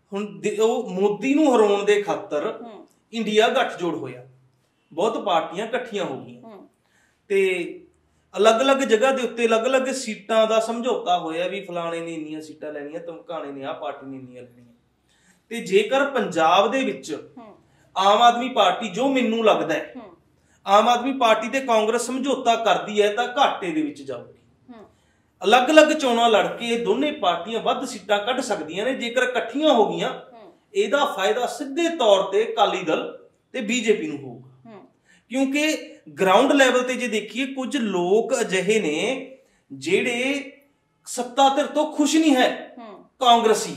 ਉਹ ਮੋਦੀ ਨੂੰ ਹਰਾਉਣ ਦੇ ਖਾਤਰ ਇੰਡੀਆ ਗੱਠਜੋੜ ਹੋਇਆ, ਬਹੁਤ ਪਾਰਟੀਆਂ ਇਕੱਠੀਆਂ ਹੋ ਗਈਆਂ ਤੇ ਅਲੱਗ-ਅਲੱਗ ਜਗ੍ਹਾ ਦੇ ਉੱਤੇ ਅਲੱਗ-ਅਲੱਗ ਸੀਟਾਂ ਦਾ ਸਮਝੌਤਾ ਹੋਇਆ ਵੀ ਫਲਾਣੇ ਨੇ ਇੰਨੀਆਂ ਸੀਟਾਂ ਲੈਣੀਆਂ, ਧਮਕਾਣੇ ਨੇ ਆਹ ਪਾਰਟੀ ਨੇ ਇੰਨੀਆਂ ਲੈਣੀਆਂ। ਤੇ ਜੇਕਰ ਪੰਜਾਬ ਦੇ ਵਿੱਚ ਆਮ ਆਦਮੀ ਪਾਰਟੀ, ਜੋ ਮੈਨੂੰ ਲੱਗਦਾ ਹੈ ਆਮ ਆਦਮੀ ਪਾਰਟੀ ਤੇ ਕਾਂਗਰਸ ਸਮਝੌਤਾ ਕਰਦੀ ਹੈ ਤਾਂ ਘਾਟੇ ਦੇ ਵਿੱਚ ਜਾਊਗੀ। ਅਲੱਗ-ਅਲੱਗ ਚੋਣਾਂ ਲੜ ਕੇ ਇਹ ਦੋਨੇ ਪਾਰਟੀਆਂ ਵੱਧ ਸੀਟਾਂ ਕੱਢ ਸਕਦੀਆਂ ਨੇ। ਜੇਕਰ ਇਕੱਠੀਆਂ ਹੋ ਗਈਆਂ, ਇਹਦਾ ਫਾਇਦਾ ਸਿੱਧੇ ਤੌਰ ਤੇ ਅਕਾਲੀ ਦਲ ਤੇ BJP ਨੂੰ ਹੋਊਗਾ। ਕਿਉਂਕਿ ਗਰਾਊਂਡ ਲੈਵਲ ਤੇ ਜੇ ਦੇਖੀਏ, ਕੁਝ ਲੋਕ ਅਜਿਹੇ ਨੇ ਜਿਹੜੇ ਸੱਤਾ ਧਿਰ ਤੋਂ ਖੁਸ਼ ਨਹੀਂ ਹੈ, ਕਾਂਗਰਸੀ,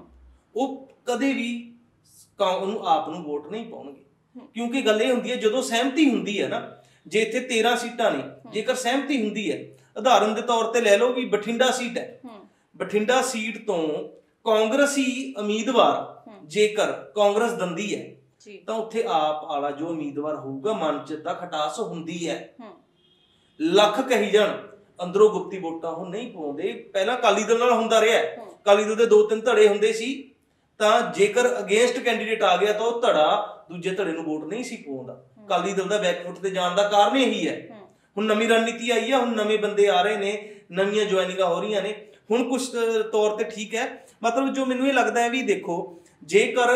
ਉਹ ਕਦੇ ਵੀ ਉਹਨੂੰ ਆਪ ਨੂੰ ਵੋਟ ਨਹੀਂ ਪਾਉਣਗੇ। ਕਿਉਂਕਿ ਗੱਲ ਇਹ ਹੁੰਦੀ ਹੈ, ਜਦੋਂ ਸਹਿਮਤੀ ਹੁੰਦੀ ਹੈ ਨਾ, ਜੇ ਇੱਥੇ 13 ਸੀਟਾਂ ਨੇ, ਜੇਕਰ ਸਹਿਮਤੀ ਹੁੰਦੀ ਹੈ, ਉਦਾਹਰਨ ਦੇ ਤੌਰ ਤੇ ਲੈ ਲਓ ਵੀ ਬਠਿੰਡਾ ਸੀਟ ਹੈ, ਬਠਿੰਡਾ ਸੀਟ ਤੋਂ ਕਾਂਗਰਸੀ ਉਮੀਦਵਾਰ ਜੇਕਰ ਕਾਂਗਰਸ ਦਿੰਦੀ ਹੈ ਤਾਂ ਉੱਥੇ ਆਪ ਵਾਲਾ ਜੋ ਉਮੀਦਵਾਰ ਹੋਊਗਾ, ਮਨ ਚ ਤਾਂ ਖਟਾਸ ਹੁੰਦੀ ਹੈ। ਲੱਖ ਕਹੀ ਜਾਣ, ਅੰਦਰੋਂ ਗੁਪਤੀ ਵੋਟਾਂ ਉਹ ਨਹੀਂ ਪਾਉਂਦੇ। ਪਹਿਲਾਂ ਅਕਾਲੀ ਦਲ ਨਾਲ ਹੁੰਦਾ ਰਿਹਾ, ਅਕਾਲੀ ਦਲ ਦੇ 2-3 ਧੜੇ ਹੁੰਦੇ ਸੀ, ਤਾਂ ਜੇਕਰ ਅਗੇਂਸਟ ਕੈਂਡੀਡੇਟ ਆ ਗਿਆ ਤਾਂ ਉਹ ਧੜਾ ਦੂਜੇ ਧੜੇ ਨੂੰ ਵੋਟ ਨਹੀਂ ਸੀ ਪਾਉਂਦਾ। ਅਕਾਲੀ ਦਲ ਦਾ ਬੈਕਫੁੱਟ ਤੇ ਜਾਣ ਦਾ ਕਾਰਨ ਇਹੀ ਹੈ। ਹੁਣ ਨਵੀਂ ਰਣਨੀਤੀ ਆਈ ਹੈ, ਹੁਣ ਨਵੇਂ ਬੰਦੇ ਆ ਰਹੇ ਨੇ, ਨਵੀਆਂ ਜੁਆਇਨਿੰਗਾਂ ਹੋ ਰਹੀਆਂ ਨੇ। ਹੁਣ ਕੁਛ ਤੌਰ ਤੇ ਠੀਕ ਹੈ। ਮਤਲਬ ਜੋ ਮੈਨੂੰ ਇਹ ਲੱਗਦਾ ਹੈ ਵੀ ਦੇਖੋ, ਜੇਕਰ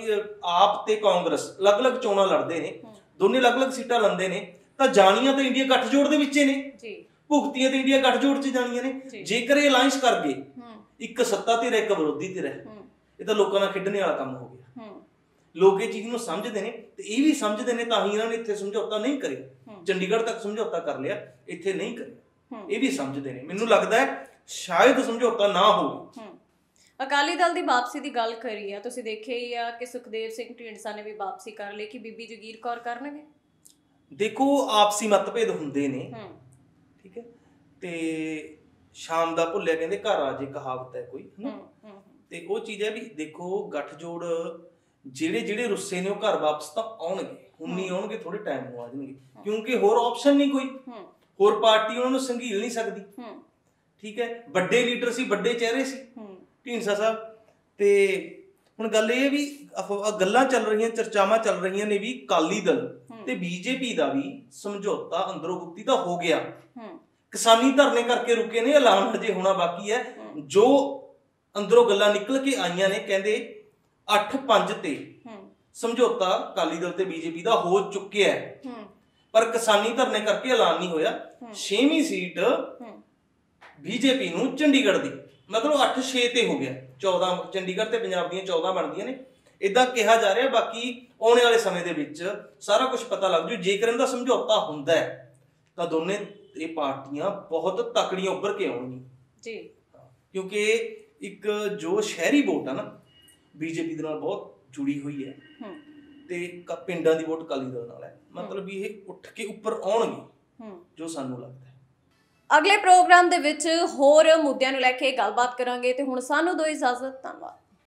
ਆਪ ਤੇ ਕਾਂਗਰਸ ਅਲੱਗ-ਅਲੱਗ ਚੋਣਾਂ ਲੜਦੇ ਨੇ, ਦੋਨੇ ਅਲੱਗ-ਅਲੱਗ ਸੀਟਾਂ ਲੈਂਦੇ ਨੇ, ਤਾਂ ਜਾਣੀਆਂ ਤਾਂ ਇੰਡੀਆ ਗੱਠਜੋੜ ਦੇ ਵਿੱਚ ਨੇ, ਭੁਗਤੀਆਂ ਤੇ ਇੰਡੀਆ ਗੱਠਜੋੜ 'ਚ ਜਾਣੀਆਂ ਨੇ। ਜੇਕਰ ਇਹ ਅਲਾਈਅੰਸ ਕਰ ਗਏ, ਇੱਕ ਸੱਤਾ ਧਿਰ ਇੱਕ ਵਿਰੋਧੀ ਧਿਰ ਹੈ। ਇਹ ਤਾਂ ਲੋਕਾਂ ਨਾਲ ਖੇਡਣੇ ਵਾਲਾ ਕੰਮ ਹੋ ਗਿਆ। ਲੋਕ ਇਹ ਚੀਜ਼ ਨੂੰ ਸਮਝਦੇ ਨੇ ਤੇ ਇਹ ਵੀ ਸਮਝਦੇ ਨੇ, ਤਾਂ ਹੀ ਇਹਨਾਂ ਨੇ ਇੱਥੇ ਸਮਝੌਤਾ ਨਹੀਂ ਕਰਿਆ। ਚੰਡੀਗੜ੍ਹ ਤੱਕ ਸਮਝੌਤਾ ਕਰ ਲਿਆ, ਇੱਥੇ ਨਹੀਂ ਕਰਿਆ। ਇਹ ਵੀ ਸਮਝਦੇ ਨੇ। ਮੈਨੂੰ ਲੱਗਦਾ ਹੈ ਸ਼ਾਇਦ ਸਮਝੌਤਾ ਨਾ ਹੋਵੇ। ਅਕਾਲੀ ਦਲ ਦੀ ਵਾਪਸੀ ਦੀ ਗੱਲ ਕਰੀ ਆ, ਤੁਸੀਂ ਦੇਖਿਆ ਹੀ ਆ ਕਿ ਸੁਖਦੇਵ ਸਿੰਘ ਢੀਂਡਸਾ ਨੇ ਵੀ ਵਾਪਸੀ ਕਰ ਲਈ, ਕਿ ਬੀਬੀ ਜਗੀਰ ਕੌਰ ਕਰਨਗੇ। ਦੇਖੋ ਆਪਸੀ ਮਤਭੇਦ ਹੁੰਦੇ ਨੇ, ਠੀਕ ਹੈ, ਤੇ ਸ਼ਾਮ ਦਾ ਭੁੱਲਿਆ ਕਹਿੰਦੇ ਘਰ ਆ ਜੇ, ਕਹਾਵਤ ਹੈ ਕੋਈ, ਤੇ ਉਹ ਚੀਜ਼ ਹੈ ਵੀ ਦੇਖੋ ਗੱਠਜੋੜ ਜਿਹੜੇ ਰੁੱਸੇ ਨੇ ਉਹ ਘਰ ਵਾਪਸ ਤਾਂ ਆਉਣਗੇ, ਹੁਣ ਨਹੀਂ ਆਉਣਗੇ, ਥੋੜੇ ਟਾਈਮ ਨੂੰ ਆ ਜਾਣਗੇ, ਕਿਉਂਕਿ ਹੋਰ ਆਪਸ਼ਨ ਨਹੀਂ ਕੋਈ, ਹੋਰ ਪਾਰਟੀ ਉਹਨਾਂ ਨੂੰ ਸੰਘੀਲ ਨਹੀਂ ਸਕਦੀ। ਠੀਕ ਹੈ, ਵੱਡੇ ਲੀਡਰ ਸੀ, ਵੱਡੇ ਚਿਹਰੇ ਸੀ ਢੀਂਡਸਾ ਸਾਹਿਬ। ਤੇ ਹੁਣ ਗੱਲ ਇਹ ਵੀ ਗੱਲਾਂ ਚੱਲ ਰਹੀਆਂ, ਚਰਚਾਵਾਂ ਚੱਲ ਰਹੀਆਂ ਨੇ ਵੀ ਅਕਾਲੀ ਦਲ ਤੇ ਬੀਜੇਪੀ ਦਾ ਵੀ ਸਮਝੌਤਾ ਅੰਦਰੋਂ ਗੁਪਤੀ ਦਾ ਹੋ ਗਿਆ। ਕਿਸਾਨੀ ਧਰਨੇ ਕਰਕੇ ਰੁਕੇ ਨੇ, ਐਲਾਨ ਹਜੇ ਹੋਣਾ ਬਾਕੀ ਹੈ। ਜੋ ਅੰਦਰੋਂ ਗੱਲਾਂ ਨਿਕਲ ਕੇ ਆਈਆਂ ਨੇ, ਕਹਿੰਦੇ 8-5 ਤੇ ਸਮਝੌਤਾ ਅਕਾਲੀ ਦਲ ਤੇ ਬੀਜੇਪੀ ਦਾ ਹੋ ਚੁੱਕਿਆ ਹੈ, ਪਰ ਕਿਸਾਨੀ ਧਰਨੇ ਕਰਕੇ ਐਲਾਨ ਨਹੀਂ ਹੋਇਆ। 6ਵੀਂ ਸੀਟ ਬੀਜੇਪੀ ਨੂੰ ਚੰਡੀਗੜ੍ਹ ਦੀ, ਮਤਲਬ 8-6 ਤੇ ਹੋ ਗਿਆ, 14 ਚੰਡੀਗੜ੍ਹ ਤੇ ਪੰਜਾਬ ਦੀਆਂ 14 ਬਣਦੀਆਂ ਨੇ, ਇਦਾਂ ਕਿਹਾ ਜਾ ਰਿਹਾ। ਬਾਕੀ ਆਉਣ ਵਾਲੇ ਸਮੇਂ ਦੇ ਵਿੱਚ ਸਾਰਾ ਕੁਝ ਪਤਾ ਲੱਗ ਜੂ। ਜੇਕਰ ਇਹਦਾ ਸਮਝੌਤਾ ਹੁੰਦਾ ਹੈ ਤਾਂ ਦੋਨੇ ਇਹ ਪਾਰਟੀਆਂ ਬਹੁਤ ਤਕੜੀਆਂ ਉੱਭਰ ਕੇ ਆਉਣਗੀਆਂ ਜੀ, ਕਿਉਂਕਿ ਇੱਕ ਜੋ ਸ਼ਹਿਰੀ ਵੋਟ ਆ ਨਾ ਬੀਜੇਪੀ ਦੇ ਨਾਲ ਬਹੁਤ ਜੁੜੀ ਹੋਈ ਹੈ, ਤੇ ਪਿੰਡਾਂ ਦੀ ਵੋਟ ਅਕਾਲੀ ਦਲ ਨਾਲ ਹੈ। ਮਤਲਬ ਵੀ ਇਹ ਉੱਠ ਕੇ ਉੱਪਰ ਆਉਣਗੇ, ਜੋ ਸਾਨੂੰ ਲੱਗਦਾ ਹੈ। ਅਗਲੇ ਪ੍ਰੋਗਰਾਮ ਦੇ ਵਿੱਚ ਹੋਰ ਮੁੱਦਿਆਂ ਨੂੰ ਲੈ ਕੇ ਗੱਲਬਾਤ ਕਰਾਂਗੇ, ਤੇ ਹੁਣ ਸਾਨੂੰ ਦਿਓ ਇਜਾਜ਼ਤ। ਧੰਨਵਾਦ।